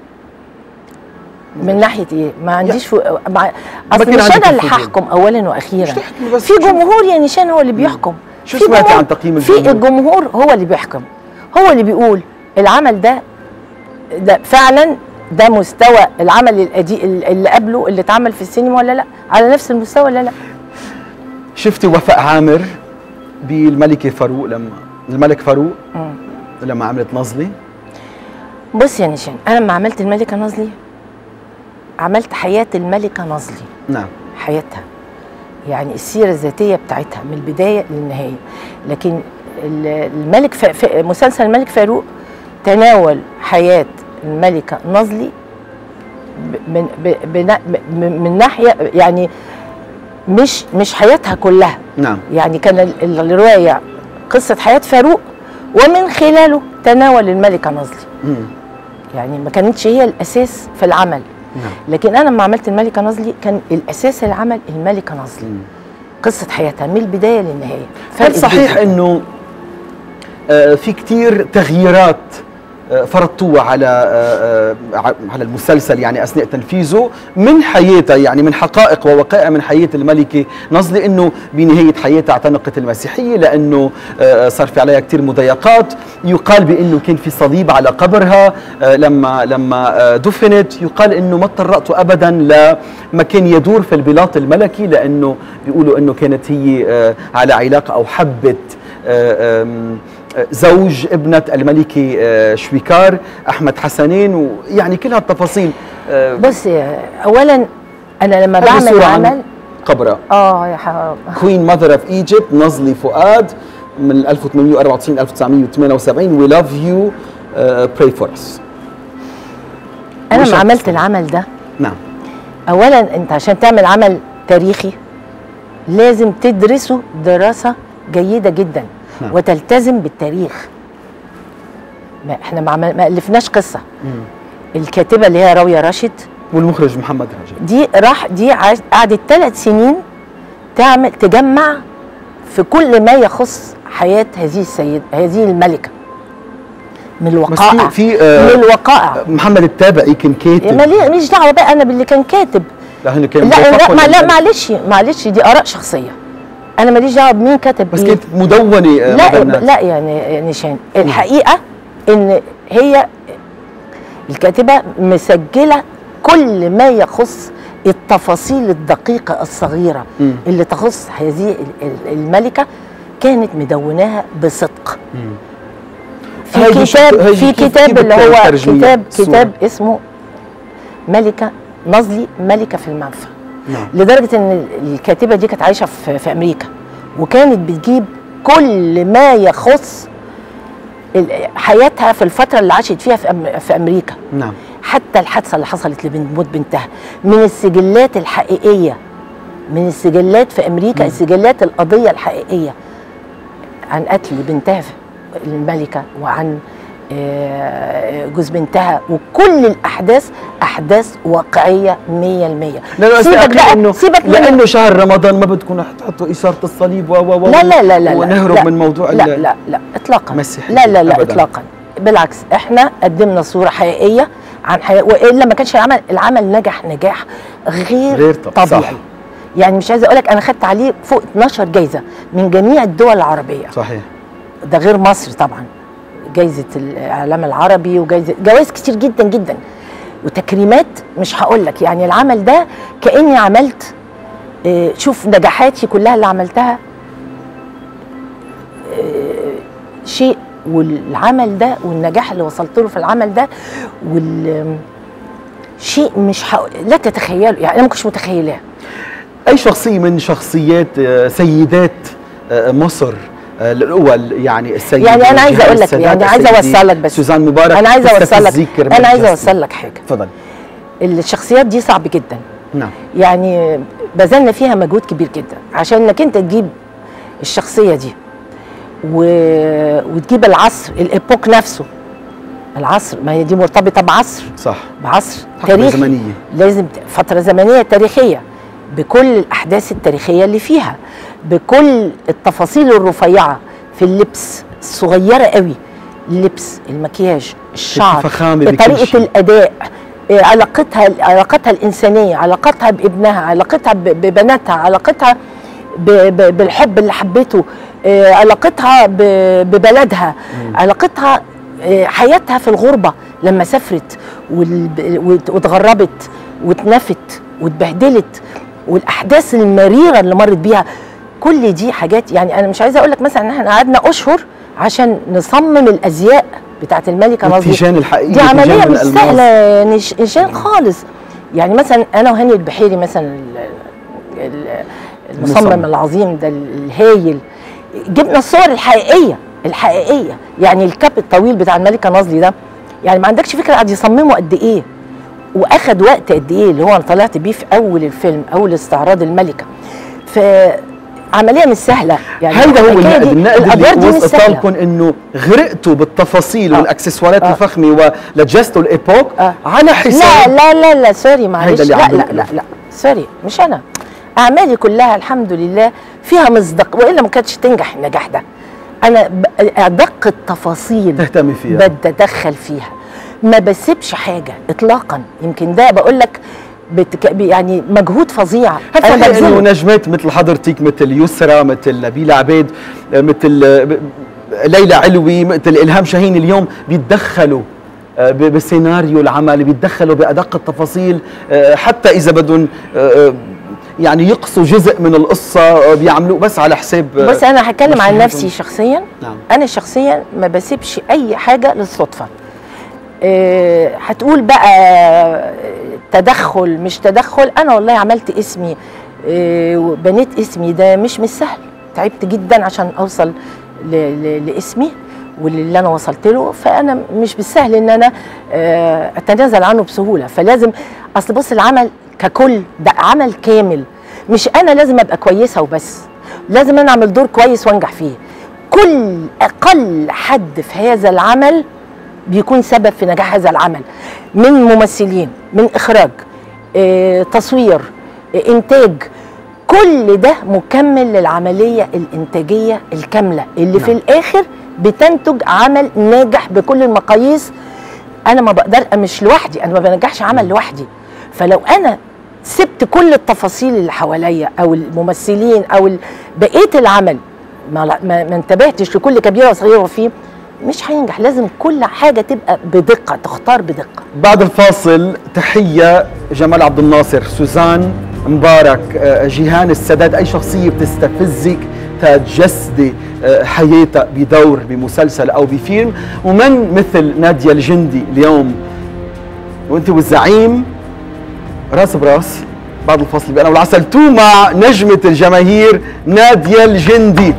من ناحيه ايه؟ ما عنديش اصل مش انا اللي هحكم اولا واخيرا. في جمهور يا نشان هو اللي بيحكم. شو سمعتي عن تقييم الجمهور؟ في الجمهور هو اللي بيحكم، هو اللي بيقول العمل ده فعلا ده مستوى العمل اللي قبله اللي اتعمل في السينما ولا لا، على نفس المستوى ولا لا. شفتي وفاء عامر بالملكه فاروق الملك فاروق لما عملت نظلي؟ بص يا نشان، انا لما عملت الملكه نظلي عملت حياه الملكه نظلي. نعم. حياتها، يعني السيره الذاتيه بتاعتها من البدايه للنهايه. لكن مسلسل الملك فاروق تناول حياه الملكه نظلي من ناحيه، يعني مش حياتها كلها. نعم. يعني كان الروايه قصه حياه فاروق ومن خلاله تناول الملكه نظلي. يعني ما كانتش هي الاساس في العمل. نعم. لكن انا لما عملت الملكه نظلي كان الاساس العمل الملكه نظلي. قصه حياتها من البدايه للنهايه. هل صحيح انه في كتير تغييرات فرضتوها على المسلسل يعني اثناء تنفيذه من حياتها، يعني من حقائق ووقائع من حياه الملكه نظلي، انه بنهايه حياتها اعتنقت المسيحيه لانه صار في عليها كثير مضايقات. يقال بانه كان في صليب على قبرها لما دفنت. يقال انه ما اضطرته ابدا لما كان يدور في البلاط الملكي، لانه بيقولوا انه كانت هي على علاقه او حبت زوج ابنة الملكة شويكار أحمد حسنين، ويعني كل هالتفاصيل. بص أولا أنا لما بعمل عمل قبرة يا حرام كوين ماذر اوف ايجيبت نظلي فؤاد من 1894 1978 وي لاف يو براي فور اس. أنا لما عملت العمل ده، نعم، أولا أنت عشان تعمل عمل تاريخي لازم تدرسه دراسة جيدة جدا. نعم. وتلتزم بالتاريخ. احنا ما الفناش قصه. الكاتبه اللي هي راويه راشد والمخرج محمد رجب دي قعدت 3 سنين تجمع في كل ما يخص حياه هذه الملكه من الوقائع. من الوقائع. محمد التابعي كان كاتب. ماليش دعوه بقى انا باللي كان كاتب. لا معلش دي اراء شخصيه، انا ماليش دعوه بمين كتب بس كانت مدونه. لا يعني نشان الحقيقه ان هي الكاتبه مسجله كل ما يخص التفاصيل الدقيقه الصغيره اللي تخص هذه الملكه، كانت مدوناها بصدق. في كتاب اللي هو كتاب اسمه ملكه نظلي ملكه في المنفى. نعم. لدرجه ان الكاتبه دي كانت عايشه في امريكا، وكانت بتجيب كل ما يخص حياتها في الفتره اللي عاشت فيها في امريكا. نعم. حتى الحادثه اللي حصلت لموت بنتها من السجلات الحقيقيه، من السجلات في امريكا. السجلات القضيه الحقيقيه عن قتل بنتها الملكه، وعن جوز بنتها، وكل الاحداث احداث واقعيه 100%. لا سيبك بقى انه سيبك لانه شهر رمضان ما بدكم تحطوا اشاره الصليب لا لا لا لا ونهرب لا من موضوع لا لا لا اطلاقا مسيحية. لا لا لا أبداً. اطلاقا. بالعكس احنا قدمنا صوره حقيقيه عن حياه، والا ما كانش العمل نجح نجاح غير طبيعي. صح. يعني مش عايزه اقول لك انا خدت عليه فوق 12 جايزه من جميع الدول العربيه. صحيح. ده غير مصر طبعا، جايزه الاعلام العربي جوائز كتير جدا جدا وتكريمات مش هقول لك. يعني العمل ده كاني عملت شوف نجاحاتي كلها اللي عملتها شيء، والعمل ده والنجاح اللي وصلت له في العمل ده شيء مش لا تتخيله. يعني انا ما كنتش متخيلاه. اي شخصيه من شخصيات سيدات مصر الاول، يعني السيده، يعني انا عايزه اقول لك، يعني عايزه اوصل لك بس سوزان مبارك، انا عايزه اوصل لك حاجه. اتفضل. الشخصيات دي صعب جدا. نعم. يعني بذلنا فيها مجهود كبير جدا عشان انك انت تجيب الشخصيه دي وتجيب العصر الابوك نفسه. العصر ما هي دي مرتبطه بعصر، صح، بعصر تاريخي زمنيه، لازم فتره زمنيه تاريخيه بكل الاحداث التاريخيه اللي فيها، بكل التفاصيل الرفيعه في اللبس الصغيره قوي، اللبس، المكياج، الشعر، طريقه الاداء، علاقتها الانسانيه، علاقتها بابنها، علاقتها ببناتها، علاقتها بالحب اللي حبته، علاقتها ببلدها، علاقتها حياتها في الغربه لما سافرت واتغربت واتنفت واتبهدلت، والاحداث المريره اللي مرت بيها. كل دي حاجات، يعني انا مش عايزه اقول لك مثلا ان احنا قعدنا اشهر عشان نصمم الازياء بتاعت الملكه نظري. التيجان الحقيقي دي عمليه مش سهله نيشان خالص. يعني مثلا انا وهاني البحيري مثلا المصمم العظيم ده الهايل، جبنا الصور الحقيقيه. يعني الكاب الطويل بتاع الملكه نظري ده، يعني ما عندكش فكره قعد يصممه قد ايه واخد وقت قد ايه، اللي هو انا طلعت بيه في اول الفيلم، اول استعراض الملكه. عمليه مش سهله. يعني هيدا هو النقد اللي وصلت لكم، انه غرقتوا بالتفاصيل والاكسسوارات الفخمه ولجستوا الابوك على حساب. لا سوري معلش، لا سوري، مش انا. اعمالي كلها الحمد لله فيها مصداق، والا ما كانتش تنجح النجاح ده. انا ادق التفاصيل تهتمي فيها، بتدخل فيها، ما بسيبش حاجه اطلاقا. يمكن ده بقول لك يعني مجهود فظيع. انا انه نجمات مثل حضرتك، مثل يسرى، مثل نبيلة عبيد، مثل ليلى علوي، مثل الهام شاهين، اليوم بيتدخلوا بسيناريو العمل، بيتدخلوا بادق التفاصيل، حتى اذا بدهم يعني يقصوا جزء من القصه بيعملوه بس على حساب. بس انا هتكلم عن نفسي شخصيا. نعم. انا شخصيا ما بسيبش اي حاجه للصدفه. هتقول بقى تدخل مش تدخل، انا والله عملت اسمي وبنيت اسمي، ده مش سهل. تعبت جدا عشان اوصل لاسمي واللي انا وصلت له، فانا مش بالسهل ان انا اتنازل عنه بسهوله. فلازم اصل بص، العمل ككل ده عمل كامل، مش انا لازم ابقى كويسه وبس، لازم انا اعمل دور كويس وانجح فيه. كل اقل حد في هذا العمل بيكون سبب في نجاح هذا العمل، من ممثلين، من اخراج، تصوير، انتاج، كل ده مكمل للعمليه الانتاجيه الكامله اللي في الاخر بتنتج عمل ناجح بكل المقاييس. انا ما بقدر، مش لوحدي، انا ما بنجحش عمل لوحدي. فلو انا سبت كل التفاصيل اللي حواليا او الممثلين او بقيه العمل ما انتبهتش لكل كبيره وصغيره فيه، مش هينجح. لازم كل حاجه تبقى بدقه، تختار بدقه. بعد الفاصل تحيه جمال عبد الناصر، سوزان مبارك، جيهان السداد، اي شخصيه بتستفزك تجسدي حياتها بدور بمسلسل او بفيلم، ومن مثل نادية الجندي اليوم وانت والزعيم راس براس. بعد الفاصل بأنا والعسل 2 مع نجمة الجماهير نادية الجندي.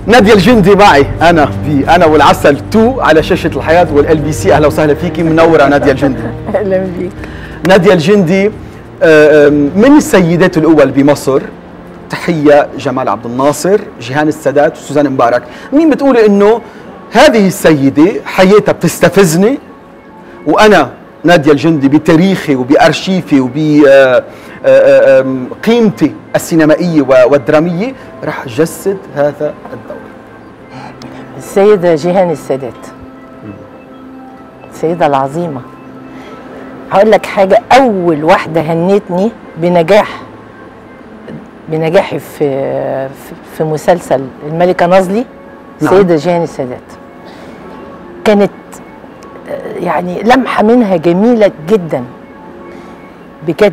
نادية الجندي معي انا والعسل 2 على شاشه الحياه والLBC. اهلا وسهلا فيكي، منوره نادية الجندي. اهلا بيك. نادية الجندي من السيدات الاول بمصر، تحيه جمال عبد الناصر، جيهان السادات وسوزان مبارك. مين بتقولي انه هذه السيده حياتها بتستفزني، وانا نادية الجندي بتاريخي وبأرشيفي وبقيمتي السينمائية والدرامية رح أجسد هذا الدور؟ السيدة جيهان السادات، السيدة العظيمة. هقول لك حاجة، أول واحدة هنتني بنجاحي في مسلسل الملكة نازلي السيدة جيهان السادات. كانت يعني لمحة منها جميلة جدا بجد.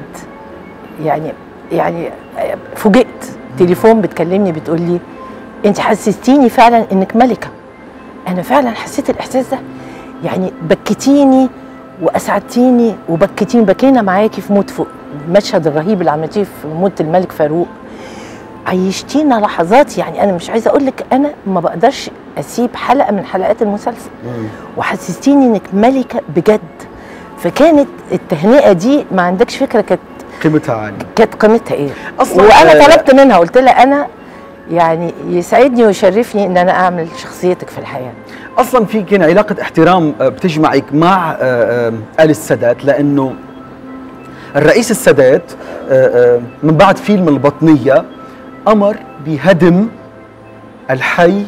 يعني فوجئت، تليفون بتكلمني بتقول لي انت حسستيني فعلا انك ملكة. انا فعلا حسيت الاحساس ده، يعني بكتيني واسعدتيني وبكتيني، بكينا معاكي في موت، فوق المشهد الرهيب اللي عملتيه في موت الملك فاروق. عيشتينا لحظات، يعني انا مش عايزه اقول لك انا ما بقدرش اسيب حلقه من حلقات المسلسل. وحسستيني انك ملكه بجد. فكانت التهنئه دي ما عندكش فكره كانت قيمتها عاليه. كانت قيمتها ايه اصلا. وانا طلبت منها، قلت لها انا يعني يسعدني ويشرفني ان انا اعمل شخصيتك في الحياه. اصلا في كان علاقه احترام بتجمعك مع آل السادات، لانه الرئيس السادات من بعد فيلم البطنيه امر بهدم الحي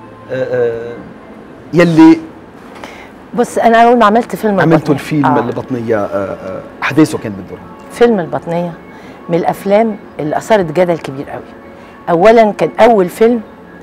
يلي بص انا اول ما عملت فيلم عملته الفيلم البطنيه احداثه كانت بتدور. فيلم البطنيه من الافلام اللي اثارت جدل كبير قوي. اولا كان اول فيلم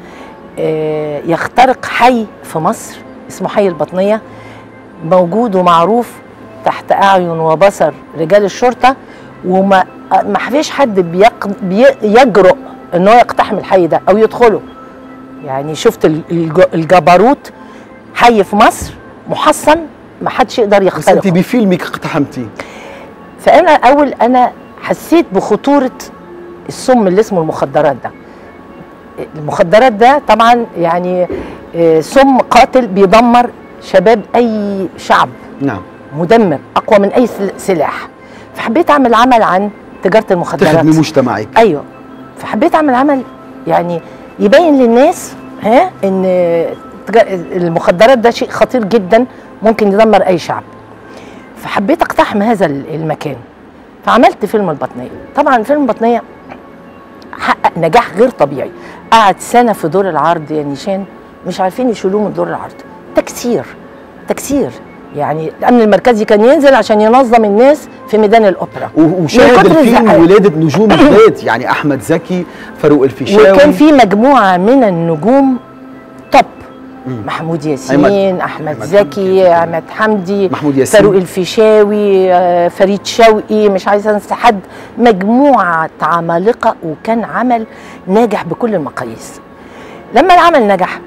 يخترق حي في مصر اسمه حي البطنيه، موجود ومعروف تحت اعين وبصر رجال الشرطه، وما فيش حد يجرؤ ان هو يقتحم الحي ده او يدخله. يعني شفت الجبروت، حي في مصر محصن ما حدش يقدر يخترقه. بس انت بفيلمك اقتحمتيه. فانا انا حسيت بخطوره السم اللي اسمه المخدرات ده. المخدرات ده طبعا يعني سم قاتل بيدمر شباب اي شعب. نعم. مدمر اقوى من اي سلاح. فحبيت اعمل عمل عن تجاره المخدرات، تخدمي مجتمعك. ايوه. فحبيت اعمل عمل يعني يبين للناس ان المخدرات ده شيء خطير جدا ممكن يدمر اي شعب. فحبيت اقتحم هذا المكان، فعملت فيلم البطنيه. طبعا فيلم البطنيه حقق نجاح غير طبيعي. قعد سنه في دور العرض يا نيشان، مش عارفين يشيلوه من دور العرض. تكسير يعني الامن المركزي كان ينزل عشان ينظم الناس في ميدان الاوبرا. وشاهد الفيلم ولاده نجوم جداد، يعني احمد زكي، فاروق الفيشاوي، وكان في مجموعه من النجوم توب. محمود ياسين، احمد زكي، عماد حمدي، محمود ياسين، فاروق الفيشاوي، فريد شوقي، مش عايزه انسى حد. مجموعه عمالقه، وكان عمل ناجح بكل المقاييس. لما العمل نجح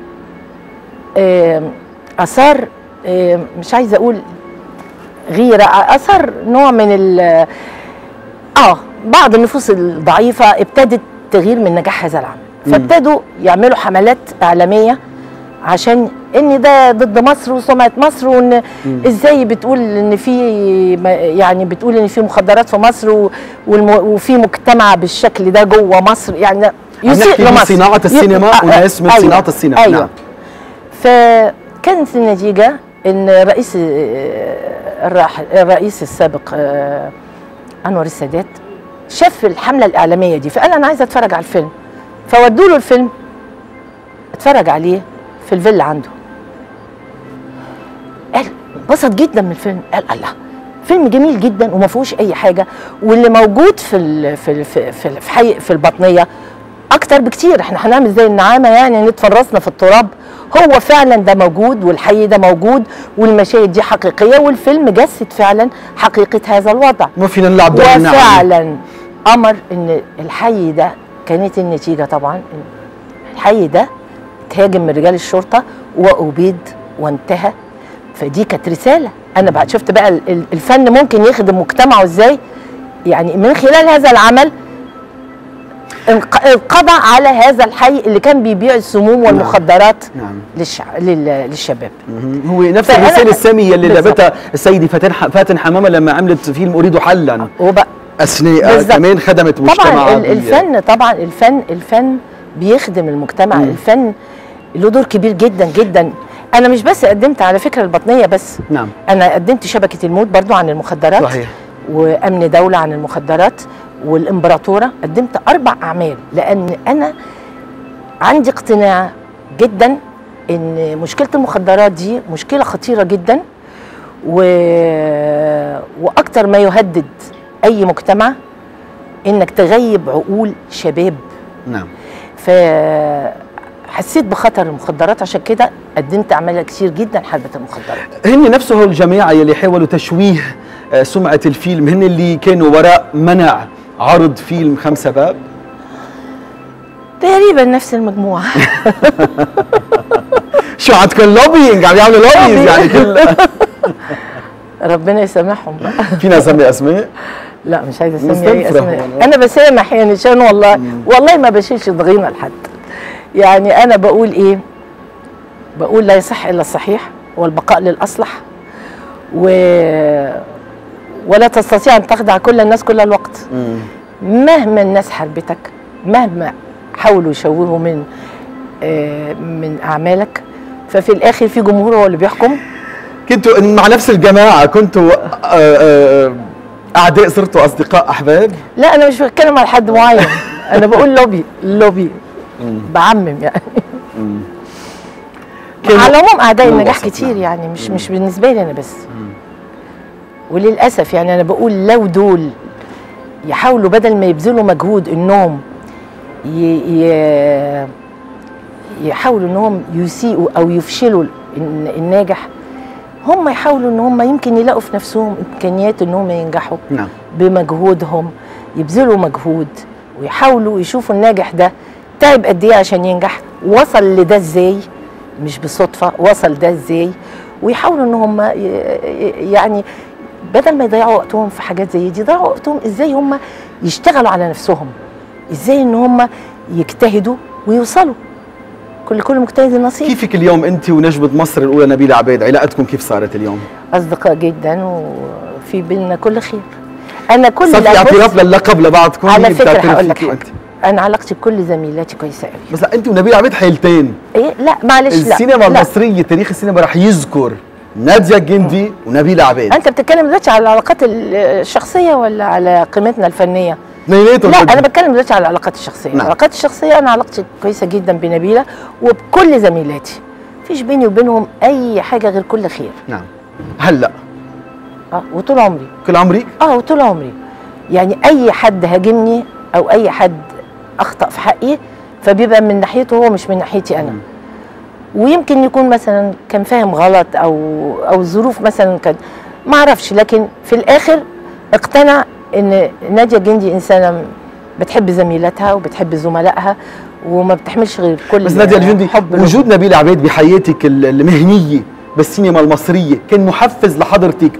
اثار مش عايزه اقول غيره، اثر نوع من بعض النفوس الضعيفه ابتدت تغير من نجاح هذا العمل. فابتدوا يعملوا حملات اعلاميه عشان ان ده ضد مصر وسمعه مصر، وان ازاي بتقول ان في مخدرات في مصر وفي مجتمع بالشكل ده جوه مصر، يعني يسيء لمصر. صناعه السينما وناس من صناعه السينما. أيوة. نعم. فكانت النتيجه ان الرئيس السابق انور السادات شاف الحمله الاعلاميه دي، فقال انا عايزه اتفرج على الفيلم. فودوا له الفيلم، اتفرج عليه في الفيلا عنده. قال انبسط جدا من الفيلم، قال الله فيلم جميل جدا وما فيهوش اي حاجه، واللي موجود في البطنيه اكتر بكتير. احنا هنعمل زي النعامه يعني نتفرسنا في التراب. هو فعلا ده موجود، والحي ده موجود، والمشاهد دي حقيقيه، والفيلم جسد فعلا حقيقه هذا الوضع. ما فينا نلعب دور النعامه. وفعلا امر ان الحي ده، كانت النتيجه طبعا ان الحي ده اتهاجم من رجال الشرطه وابيد وانتهى. فدي كانت رساله. انا بعد شفت بقى الفن ممكن يخدم مجتمعه ازاي. يعني من خلال هذا العمل القضاء على هذا الحي اللي كان بيبيع السموم والمخدرات نعم. للشباب. هو نفس الرسالة السامية اللي لعبتها السيدة فاتن حمامة لما عملت فيلم أريد حلا أثناء كمان خدمت مجتمع. طبعا الفن، طبعا الفن بيخدم المجتمع. الفن له دور كبير جدا جدا. انا مش بس قدمت على فكره البطنيه بس، نعم، انا قدمت شبكه الموت برضو عن المخدرات، صحيح، وامن دوله عن المخدرات، والامبراطوره. قدمت 4 اعمال لان انا عندي اقتناع جدا ان مشكله المخدرات دي مشكله خطيره جدا، واكتر ما يهدد اي مجتمع انك تغيب عقول شباب. نعم. فحسيت بخطر المخدرات، عشان كده قدمت اعمال كتير جدا حاربت المخدرات. هن نفسه الجماعه اللي حاولوا تشويه سمعه الفيلم، هن اللي كانوا وراء منع عرض فيلم 5 باب؟ تقريبا نفس المجموعه. شو عندكم لوبينج، عم يعملوا لوبينج يعني كل ربنا يسامحهم بقى. فينا نسمي اسماء؟ لا مش عايزه اسمي اي اسماء. انا بسامح يعني عشان والله ما بشيلش ضغينه لحد. يعني انا بقول ايه؟ بقول لا يصح الا الصحيح والبقاء للاصلح، ولا تستطيع ان تخدع كل الناس كل الوقت. مهما الناس حربتك، مهما حاولوا يشوهوا من اعمالك، ففي الاخر في جمهور هو اللي بيحكم. كنتوا مع نفس الجماعه، كنتوا اعداء، صرتوا اصدقاء، احباب؟ لا انا مش بتكلم على حد معين، انا بقول لوبي بعمم يعني. على العموم اعداء النجاح كتير يعني، مش بالنسبه لي انا بس. وللاسف يعني انا بقول لو دول يحاولوا بدل ما يبذلوا مجهود انهم يحاولوا انهم يسيئوا او يفشلوا الناجح، هم يحاولوا ان هم يمكن يلاقوا في نفسهم امكانيات انهم ينجحوا. نعم. بمجهودهم، يبذلوا مجهود ويحاولوا يشوفوا الناجح ده تعب قد ايه عشان ينجح، وصل لده ازاي، مش بالصدفه، وصل ده ازاي، ويحاولوا ان هم يعني بدل ما يضيعوا وقتهم في حاجات زي دي، يضيعوا وقتهم ازاي هم يشتغلوا على نفسهم، ازاي ان هم يجتهدوا ويوصلوا. كل مجتهد نصيب. كيفك اليوم انت ونجمة مصر الاولى نبيلة عبيد، علاقتكم كيف صارت اليوم؟ اصدقاء جدا وفي بيننا كل خير. انا كل صار في اعتراف للقب لبعضكم؟ على فكره هقول لك حاجه، انا علاقتي بكل زميلاتي كويسه قوي. بس لا، انت ونبيلة عبيد حيلتين. ايه لا معلش، لا السينما المصريه، تاريخ السينما رح يذكر نادية الجندي ونبيلة عبيد. انت بتتكلم دلوقتي على العلاقات الشخصيه ولا على قيمتنا الفنيه؟ اثنيناتهم. لا انا بتكلم دلوقتي على العلاقات الشخصيه. نعم. العلاقات الشخصيه انا علاقتي كويسه جدا بنبيلة وبكل زميلاتي، مفيش بيني وبينهم اي حاجه غير كل خير. نعم. هلا وطول عمري. كل عمرك؟ وطول عمري. يعني اي حد هاجمني او اي حد اخطا في حقي فبيبقى من ناحيته هو مش من ناحيتي انا. ويمكن يكون مثلا كان فاهم غلط او الظروف مثلا كان ما اعرفش، لكن في الاخر اقتنع ان نادية الجندي انسانه بتحب زميلاتها وبتحب زملائها وما بتحملش غير كل. بس نادية الجندي، وجود نبيلة عبيد بحياتك المهنيه بالسينما المصريه كان محفز لحضرتك،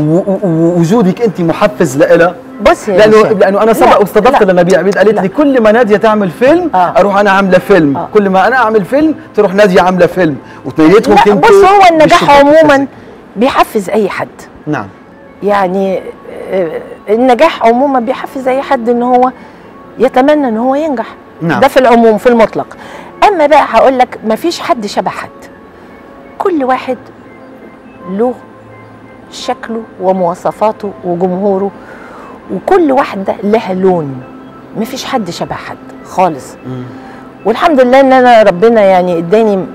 ووجودك انت محفز لها؟ بص لانه انا سبق واستضفت لنبيلة عبيد، قالت لي كل ما نادية تعمل فيلم اروح انا عامله فيلم، كل ما انا اعمل فيلم تروح نادية عامله فيلم، واثنيناتهم كنتوا. بص هو النجاح عموما بيحفز اي حد. نعم. يعني النجاح عموما بيحفز اي حد ان هو يتمنى ان هو ينجح. نعم. ده في العموم في المطلق. اما بقى هقول لك مفيش حد شبه حد، كل واحد له شكله ومواصفاته وجمهوره، وكل واحده لها لون، مفيش حد شبه حد خالص. والحمد لله ان انا ربنا يعني اداني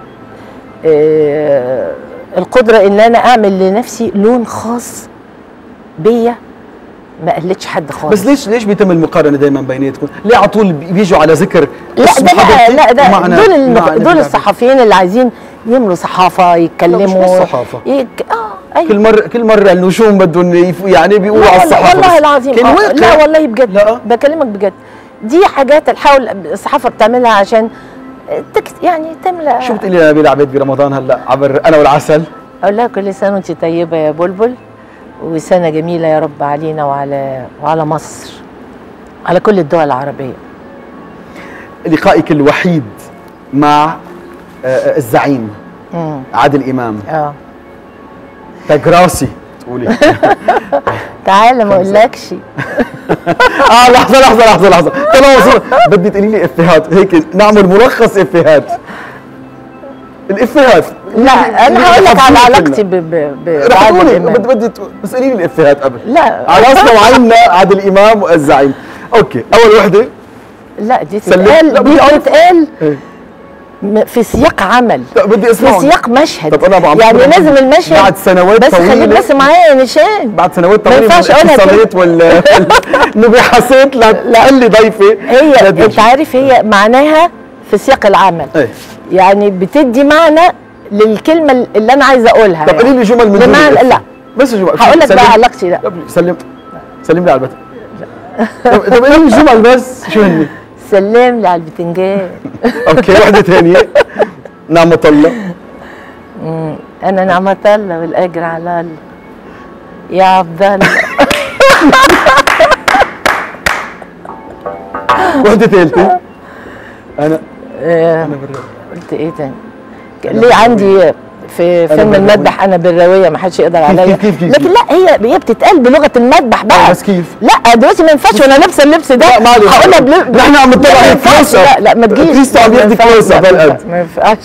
القدره ان انا اعمل لنفسي لون خاص بيا ما قلتش حد خالص. بس ليش بيتم المقارنه دايما بيناتكم؟ ليه على طول بيجوا على ذكر اسم حضرتك؟ لا دول الصحفيين اللي عايزين يملوا صحافه يتكلموا. مش صحافه. أيوة. كل مره النجوم بدهم يعني بيقولوا على الصحافه. والله العظيم لا والله بجد، لا. بكلمك بجد، دي حاجات الحاول الصحافه بتعملها عشان يعني تملى. شو بتقولي يا نبيلة عبيد برمضان هلا عبر انا والعسل؟ اقول لها كل سنه وانت طيبه يا بلبل، وسنه جميله يا رب علينا وعلى مصر، على كل الدول العربيه. لقائك الوحيد مع الزعيم عادل امام. تجراسي تقولي. تعالى ما اقولكش. لحظه طالما وصلنا بدي تقولي لي افيهات هيك نعمل ملخص افيهات. الافيهات لا انا هقول لك على علاقتي بعادل امام. بدي بس قولي لي الافيهات قبل. لا على راسنا وعيننا عادل امام والزعيم. اوكي اول وحده. لا دي تتقال في سياق عمل، بدي اسمعهم في سياق مشهد. طب انا يعني لازم المشهد بعد سنوات بس طويله. خليك بس معايا يا نشان. بعد سنوات طويله ما ينفعش اقولها اتصالات ولا مباحثات لتقول لي ضيفه. هي انت عارف هي معناها في سياق العمل. يعني بتدي معنى للكلمه اللي انا عايزه اقولها. طب قولي لي جمل من دون. لا بس جمل. هقول لك بقى علاقتي. لا سلم لي على البتنجان. طب قولي لي جمل بس شو هني؟ سلم لي على البتنجان. اوكي وحده ثانيه. نعمة الله. انا نعمة الله والاجر على الله يا عبد الله. وحده ثالثه. انا قلت ايه تاني؟ ليه عندي في فيلم المذبح انا بالراويه ما حدش يقدر عليا. كيف لكن لا هي بتتقال بلغه المذبح بقى. بس كيف؟ لا دلوقتي ما ينفعش وانا لابسه اللبس ده. لا معلش هقولها نحن عم نطلع كلوز اب. لا ما تجيش. كريستو عم يدي كلوز اب هالقد. ما ينفعش.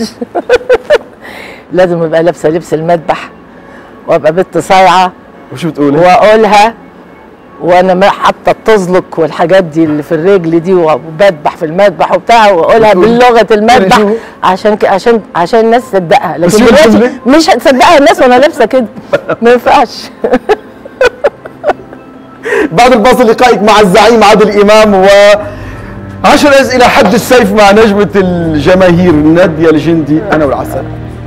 لازم ابقى لابسه لبس المذبح وابقى بنت صايعه. وشو بتقولي؟ واقولها وانا حاطه التزلق والحاجات دي اللي في الرجل دي وبذبح في المذبح وبتاع واقولها بلغه المذبح عشان الناس تصدقها. لكن دلوقتي مش هتصدقها الناس وانا لابسه كده. ما ينفعش. بعد الفاصل لقائك مع الزعيم عادل امام و 10 اسئله حد السيف مع نجمه الجماهير نادية الجندي. انا والعسل.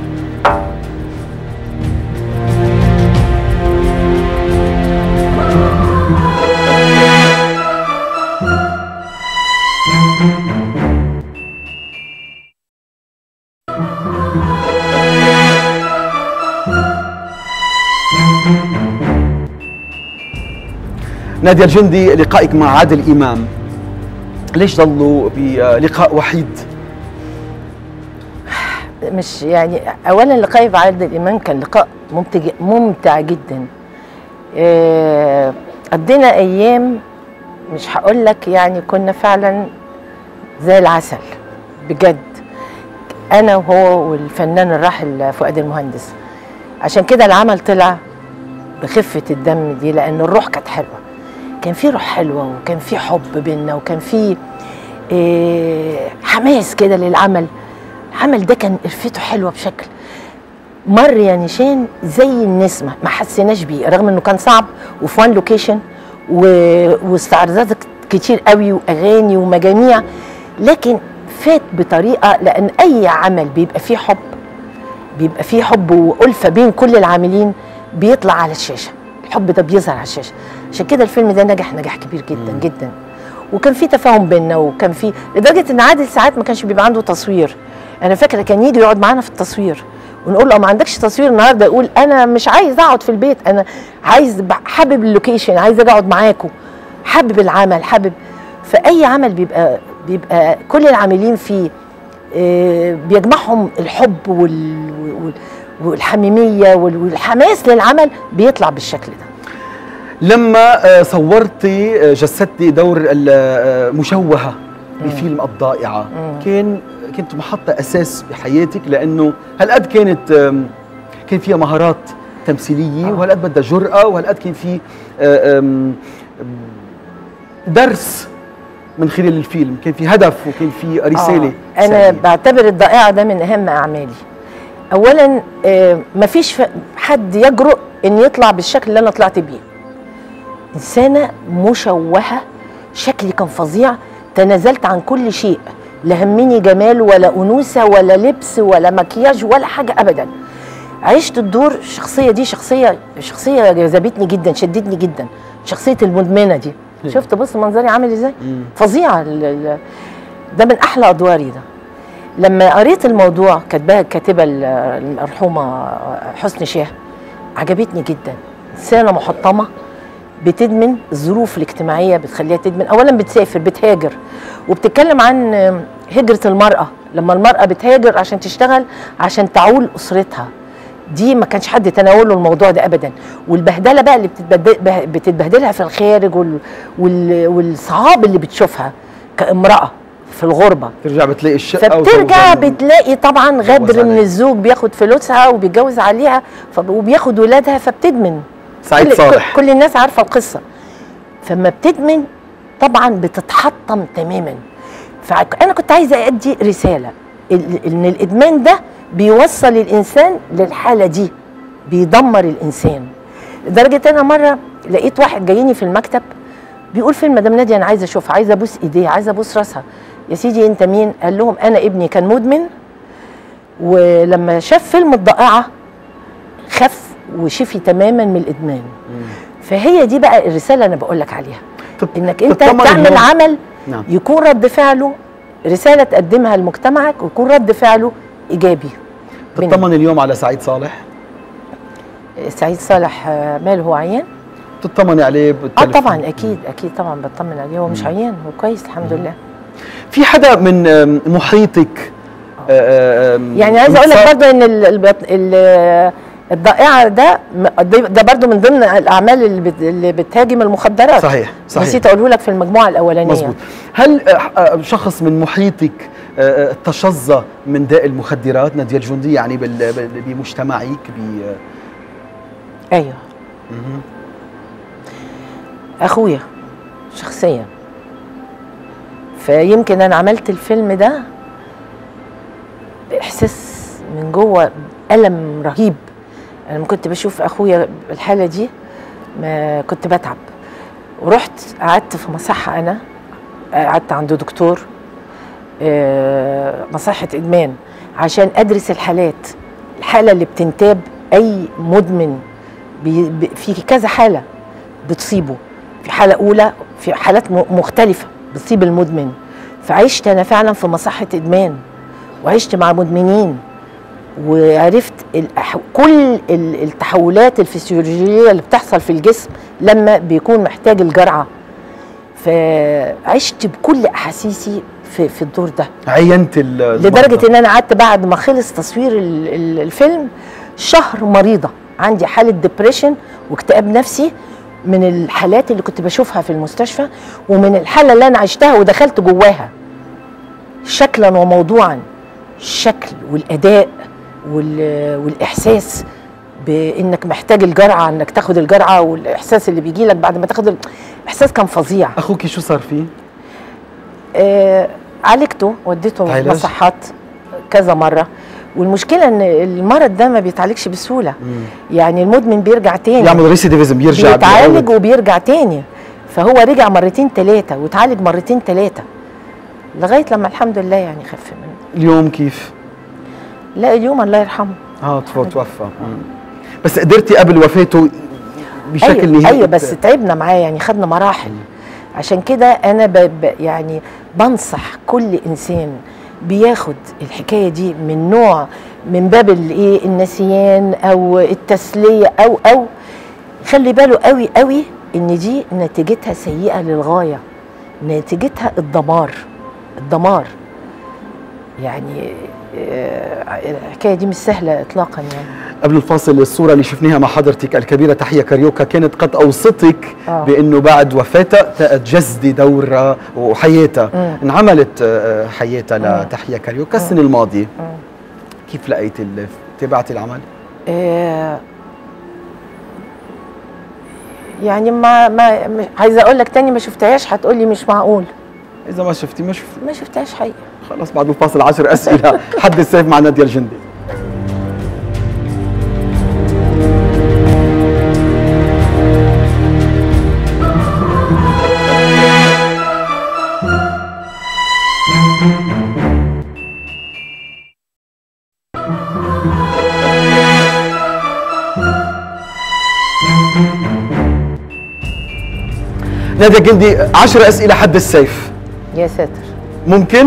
نادية الجندي لقائك مع عادل إمام، ليش ضلوا بلقاء وحيد؟ مش يعني أولا لقائي مع عادل إمام كان لقاء ممتع جدا. قضينا أيام مش هقول لك يعني كنا فعلا زي العسل بجد، أنا وهو والفنان الراحل فؤاد المهندس. عشان كده العمل طلع بخفة الدم دي لأن الروح كانت حلوة. كان في روح حلوة وكان في حب بينا وكان في حماس كده للعمل. العمل ده كان قرفته حلوة بشكل مر يا نشان زي النسمة، ما حسيناش بيه رغم انه كان صعب وفي وان لوكيشن واستعراضات كتير قوي واغاني ومجاميع، لكن فات بطريقة لان اي عمل بيبقى فيه حب وألفة بين كل العاملين بيطلع على الشاشة. الحب ده بيظهر على الشاشة. عشان كده الفيلم ده نجاح كبير جدا جدا. وكان في تفاهم بيننا وكان في لدرجة ان عادل ساعات ما كانش بيبقى عنده تصوير. انا فاكرة كان يجي يقعد معانا في التصوير ونقول له ما عندكش تصوير النهارده، يقول انا مش عايز اقعد في البيت، انا عايز حابب اللوكيشن، عايز اجي اقعد معاكم، حابب العمل، حابب. فاي عمل بيبقى كل العاملين فيه بيجمعهم الحب والحميمية والحماس للعمل بيطلع بالشكل ده. لما صورتي جسدتي دور المشوهة بفيلم الضائعة كنت محطة أساس بحياتك لأنه هالقد كان فيها مهارات تمثيلية وهالقد بدها جرأة وهالقد كان في درس من خلال الفيلم، كان في هدف وكان في رسالة. أنا بعتبر الضائعة ده من أهم أعمالي. أولا مفيش حد يجرؤ إن يطلع بالشكل اللي أنا طلعت بيه. إنسانة مشوهة، شكلي كان فظيع، تنازلت عن كل شيء، لا همني جمال ولا أنوثة ولا لبس ولا مكياج ولا حاجة أبدا. عشت الدور. الشخصية دي شخصية جذبتني جدا، شدتني جدا، شخصية المدمنة دي. شفت بص منظري عامل ازاي؟ فظيعة. ده من أحلى أدواري ده. لما قريت الموضوع كاتبة المرحومة حسن شاه، عجبتني جدا. إنسانة محطمة بتدمن، الظروف الاجتماعية بتخليها تدمن. أولا بتسافر، بتهاجر، وبتتكلم عن هجرة المرأة، لما المرأة بتهاجر عشان تشتغل عشان تعول أسرتها، دي ما كانش حد تناوله الموضوع ده أبدا. والبهدلة بقى اللي بتتبهدلها في الخارج والصعاب اللي بتشوفها كامرأة في الغربة، ترجع بتلاقي الشقة فبترجع بتلاقي طبعا غدر من الزوج، بياخد فلوسها وبيتجوز عليها وبياخد ولادها، فبتدمن. سعيد صالح كل الناس عارفة القصة. فما بتدمن طبعا بتتحطم تماما. فأنا كنت عايزة أدي رسالة إن الإدمان ده بيوصل الإنسان للحالة دي، بيدمر الإنسان. لدرجة أنا مرة لقيت واحد جايني في المكتب بيقول فين مدام نادية أنا عايزة أشوفها، عايزة أبوس إيديها، عايزة أبوس راسها. يا سيدي أنت مين؟ قال لهم أنا ابني كان مدمن، ولما شاف فيلم الضائعة خف وشفي تماما من الإدمان. فهي دي بقى الرسالة أنا بقول لك عليها، إنك أنت تعمل عمل يكون رد فعله رسالة تقدمها لمجتمعك ويكون رد فعله إيجابي. تطمن اليوم على سعيد صالح؟ سعيد صالح ماله، هو عيان؟ تطمني عليه بالتليفون؟ طبعا اكيد طبعا بطمن عليه، هو مش عيان، هو كويس الحمد لله. في حدا من محيطك يعني عايزه اقول لك برضه ان الضائعه ده برضه من ضمن الاعمال اللي بتهاجم المخدرات. صحيح نسيت اقوله لك في المجموعه الاولانيه. مظبوط. هل شخص من محيطك تشظى من داء المخدرات نادية الجندي، يعني بمجتمعك ايوه. اخويا شخصيا. فيمكن انا عملت الفيلم ده باحساس من جوه الم رهيب. انا لما كنت بشوف اخويا الحاله دي ما كنت بتعب، ورحت قعدت في مصحه، انا قعدت عند دكتور مصحه ادمان عشان ادرس الحاله اللي بتنتاب اي مدمن. في كذا حاله بتصيبه، في حالة أولى، في حالات مختلفة بتصيب المدمن. فعشت أنا فعلا في مصحة إدمان وعشت مع مدمنين، وعرفت كل التحولات الفسيولوجية اللي بتحصل في الجسم لما بيكون محتاج الجرعة. فعشت بكل أحاسيسي في الدور ده. عينت لدرجة إن أنا قعدت بعد ما خلص تصوير الفيلم شهر مريضة، عندي حالة ديبريشن واكتئاب نفسي من الحالات اللي كنت بشوفها في المستشفى، ومن الحالة اللي أنا عشتها ودخلت جواها شكلا وموضوعا. الشكل والأداء والإحساس بإنك محتاج الجرعة، إنك تاخد الجرعة، والإحساس اللي بيجي لك بعد ما تاخد الإحساس كان فظيع. أخوكي شو صار فيه؟ عالجته، وديته مصحات كذا مرة. والمشكله ان المرض ده ما بيتعالجش بسهوله. يعني المدمن بيرجع تاني، يعمل ريسيديفيزم، بيرجع بيتعالج وبيرجع تاني. فهو رجع مرتين ثلاثه واتعالج مرتين ثلاثه لغايه لما الحمد لله يعني خف منه. اليوم كيف؟ لا اليوم الله يرحمه توفى. بس قدرتي قبل وفاته بشكل نهائي؟ ايوه بس تعبنا معاه، يعني خدنا مراحل. عشان كده انا يعني بنصح كل انسان بياخد الحكايه دي من نوع من باب النسيان او التسليه او خلي باله قوي قوي ان دي نتيجتها سيئه للغايه، نتيجتها الدمار. يعني الحكايه دي مش سهله اطلاقا. يعني قبل الفاصل الصوره اللي شفناها مع حضرتك الكبيره تحيه كاريوكا كانت قد اوصتك بانه بعد وفاتها تجسدي دورها وحياتها. انعملت حياتها لتحيه كاريوكا السنه الماضيه. كيف لقيتي تابعتي العمل؟ يعني ما عايزه اقول لك تاني ما شفتهاش، هتقولي مش معقول. اذا ما شفتي ما شفتهاش حقيقه. خلاص بعد الفاصل 10 اسئله حد السيف مع نادية الجندي. نادية الجندي 10 اسئله حد السيف. يا ساتر. ممكن؟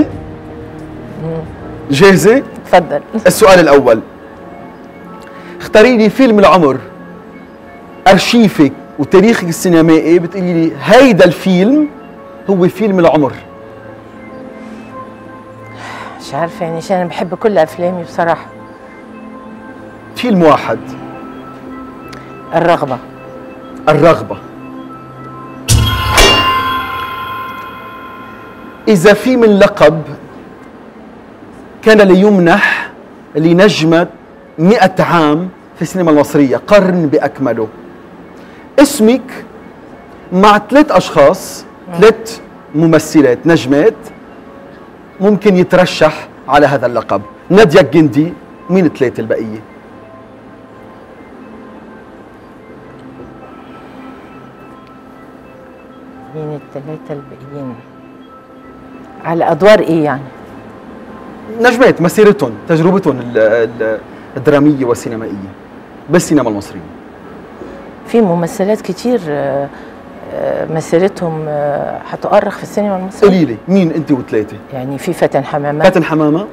جاهزة؟ اتفضل. السؤال الأول، اختاري لي فيلم العمر، أرشيفك وتاريخك السينمائي بتقولي لي هيدا الفيلم هو فيلم العمر. مش عارفه يعني عشان انا بحب كل افلامي بصراحه. فيلم واحد. الرغبه. الرغبة. إذا في من لقب كان ليمنح لنجمة 100 عام في السينما المصرية، قرن بأكمله، اسمك مع 3 أشخاص، 3 ممثلات نجمات ممكن يترشح على هذا اللقب. نادية الجندي، مين 3 البقية؟ مين ال3 الباقيين؟ على ادوار ايه يعني؟ نجمات، مسيرتهم، تجربتهم الدرامية والسينمائية بالسينما المصرية. في ممثلات كتير مسيرتهم هتؤرخ في السينما المصرية. قولي لي مين انت و3؟ يعني في فاتن حمامة. فاتن حمامة.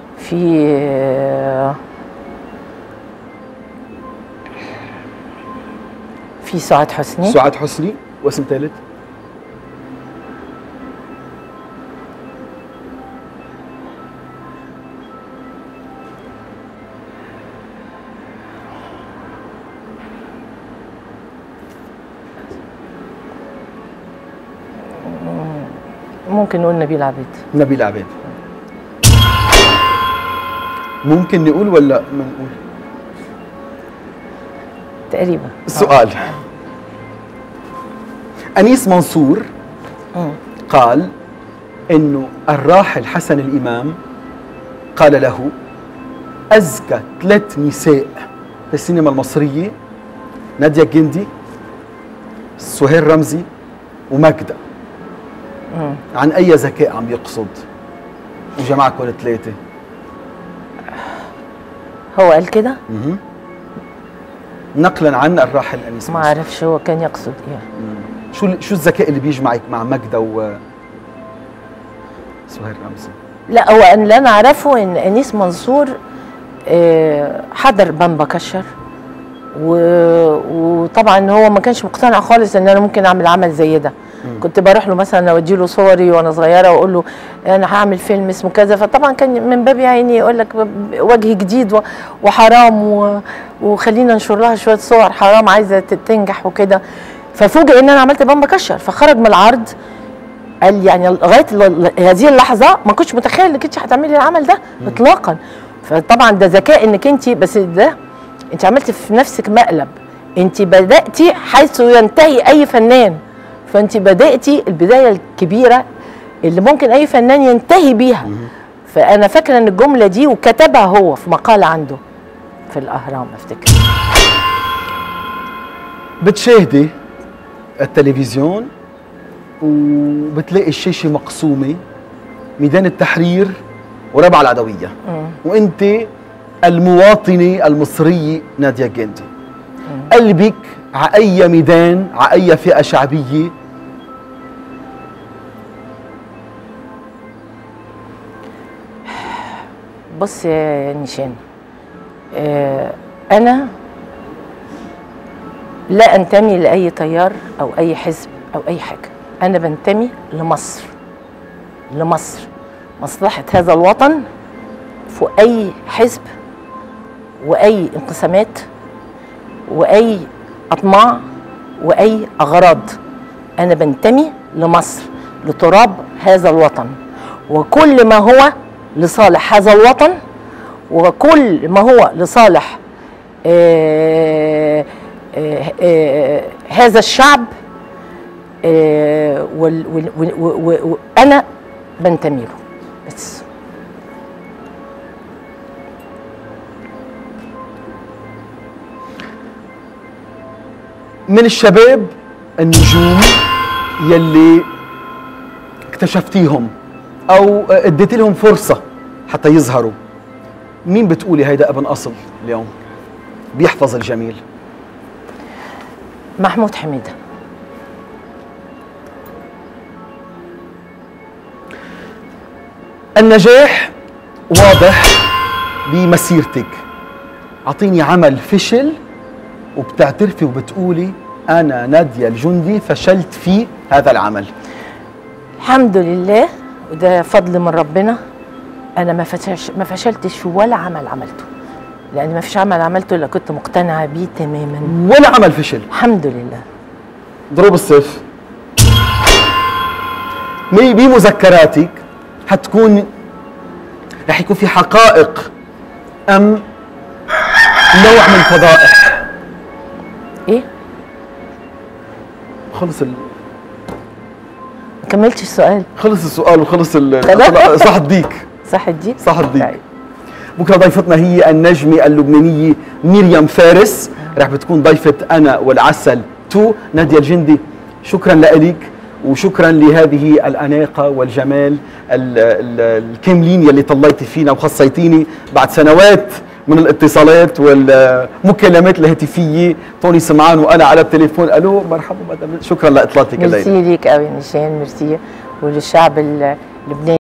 في سعاد حسني. سعاد حسني، واسم ثالث؟ ممكن نقول نبيل عبيد. نبيل عبيد. ممكن نقول ولا ما نقول؟ تقريبا. السؤال. أنيس منصور قال إنه الراحل حسن الإمام قال له أزكى 3 نساء في السينما المصرية نادية الجندي، سهير رمزي، وماجدة. عن أي ذكاء عم يقصد وجمعكم 3؟ هو قال كده؟ نقلا عن الراحل أنيس ما منصور. أعرفش هو كان يقصد إيه. شو الذكاء اللي بيجمعك مع ماجدة و سهير رمزي؟ لا، هو اللي أنا أعرفه إن أنيس منصور حضر بامبا كشر، وطبعا هو ما كانش مقتنع خالص ان انا ممكن اعمل عمل زي ده. كنت بروح له مثلا اودي له صوري وانا صغيره واقول له انا هعمل فيلم اسمه كذا، فطبعا كان من باب يعني يقول لك وجه جديد وحرام وخلينا ننشر لها شويه صور، حرام عايزه تنجح وكده. ففوجئ ان انا عملت بامبا كشر، فخرج من العرض قال يعني لغايه هذه اللحظه ما كنتش متخيل انك انت هتعملي العمل ده اطلاقا. فطبعا ده ذكاء انك انت، بس ده انت عملت في نفسك مقلب، انت بدأتي حيث ينتهي اي فنان، فانت بدأتي البداية الكبيرة اللي ممكن اي فنان ينتهي بيها. فانا فاكرة ان الجملة دي وكتبها هو في مقالة عنده في الاهرام افتكر. بتشاهدي التلفزيون وبتلاقي الشاشة مقسومة، ميدان التحرير وربع العدوية، وانت المواطنة المصرية نادية الجندي، قلبك على أي ميدان، على أي فئة شعبية؟ بص يا نيشان، أنا لا أنتمي لأي تيار أو أي حزب أو أي حاجة، أنا بنتمي لمصر، لمصر، مصلحة هذا الوطن فوق أي حزب وأي انقسامات وأي أطماع وأي أغراض. أنا بنتمي لمصر، لتراب هذا الوطن، وكل ما هو لصالح هذا الوطن وكل ما هو لصالح هذا الشعب وأنا بنتمي له بس. من الشباب النجوم يلي اكتشفتيهم او اديتي لهم فرصة حتى يظهروا، مين بتقولي هيدا ابن اصل اليوم بيحفظ الجميل؟ محمود حميدة. النجاح واضح بمسيرتك، اعطيني عمل فشل وبتعترفي وبتقولي أنا نادية الجندي فشلت في هذا العمل. الحمد لله، وده فضل من ربنا انا ما فشلتش في ولا عمل عملته، لان ما فيش عمل عملته الا كنت مقتنعه بيه تماما. ولا عمل فشل؟ الحمد لله. ضروب الصيف بمذكراتك حتكون رح يكون في حقائق ام نوع من فضائح؟ ايه؟ خلص ما كملتش السؤال. خلص السؤال وخلص صح الديك. صح الديك؟ صح الديك. طيب. بكره ضيفتنا هي النجمه اللبنانيه مريم فارس، رح بتكون ضيفه انا والعسل 2. نادية الجندي شكرا لك، وشكرا لهذه الاناقه والجمال الكاملين يلي طليتي فينا وخصيتيني بعد سنوات من الاتصالات والمكالمات الهاتفيه. توني سمعان وانا على التليفون الو مرحبا مدام. شكرا لاطلالتك الليله. ميرسي ليك قوي نيشان، ميرسي وللشعب اللبناني.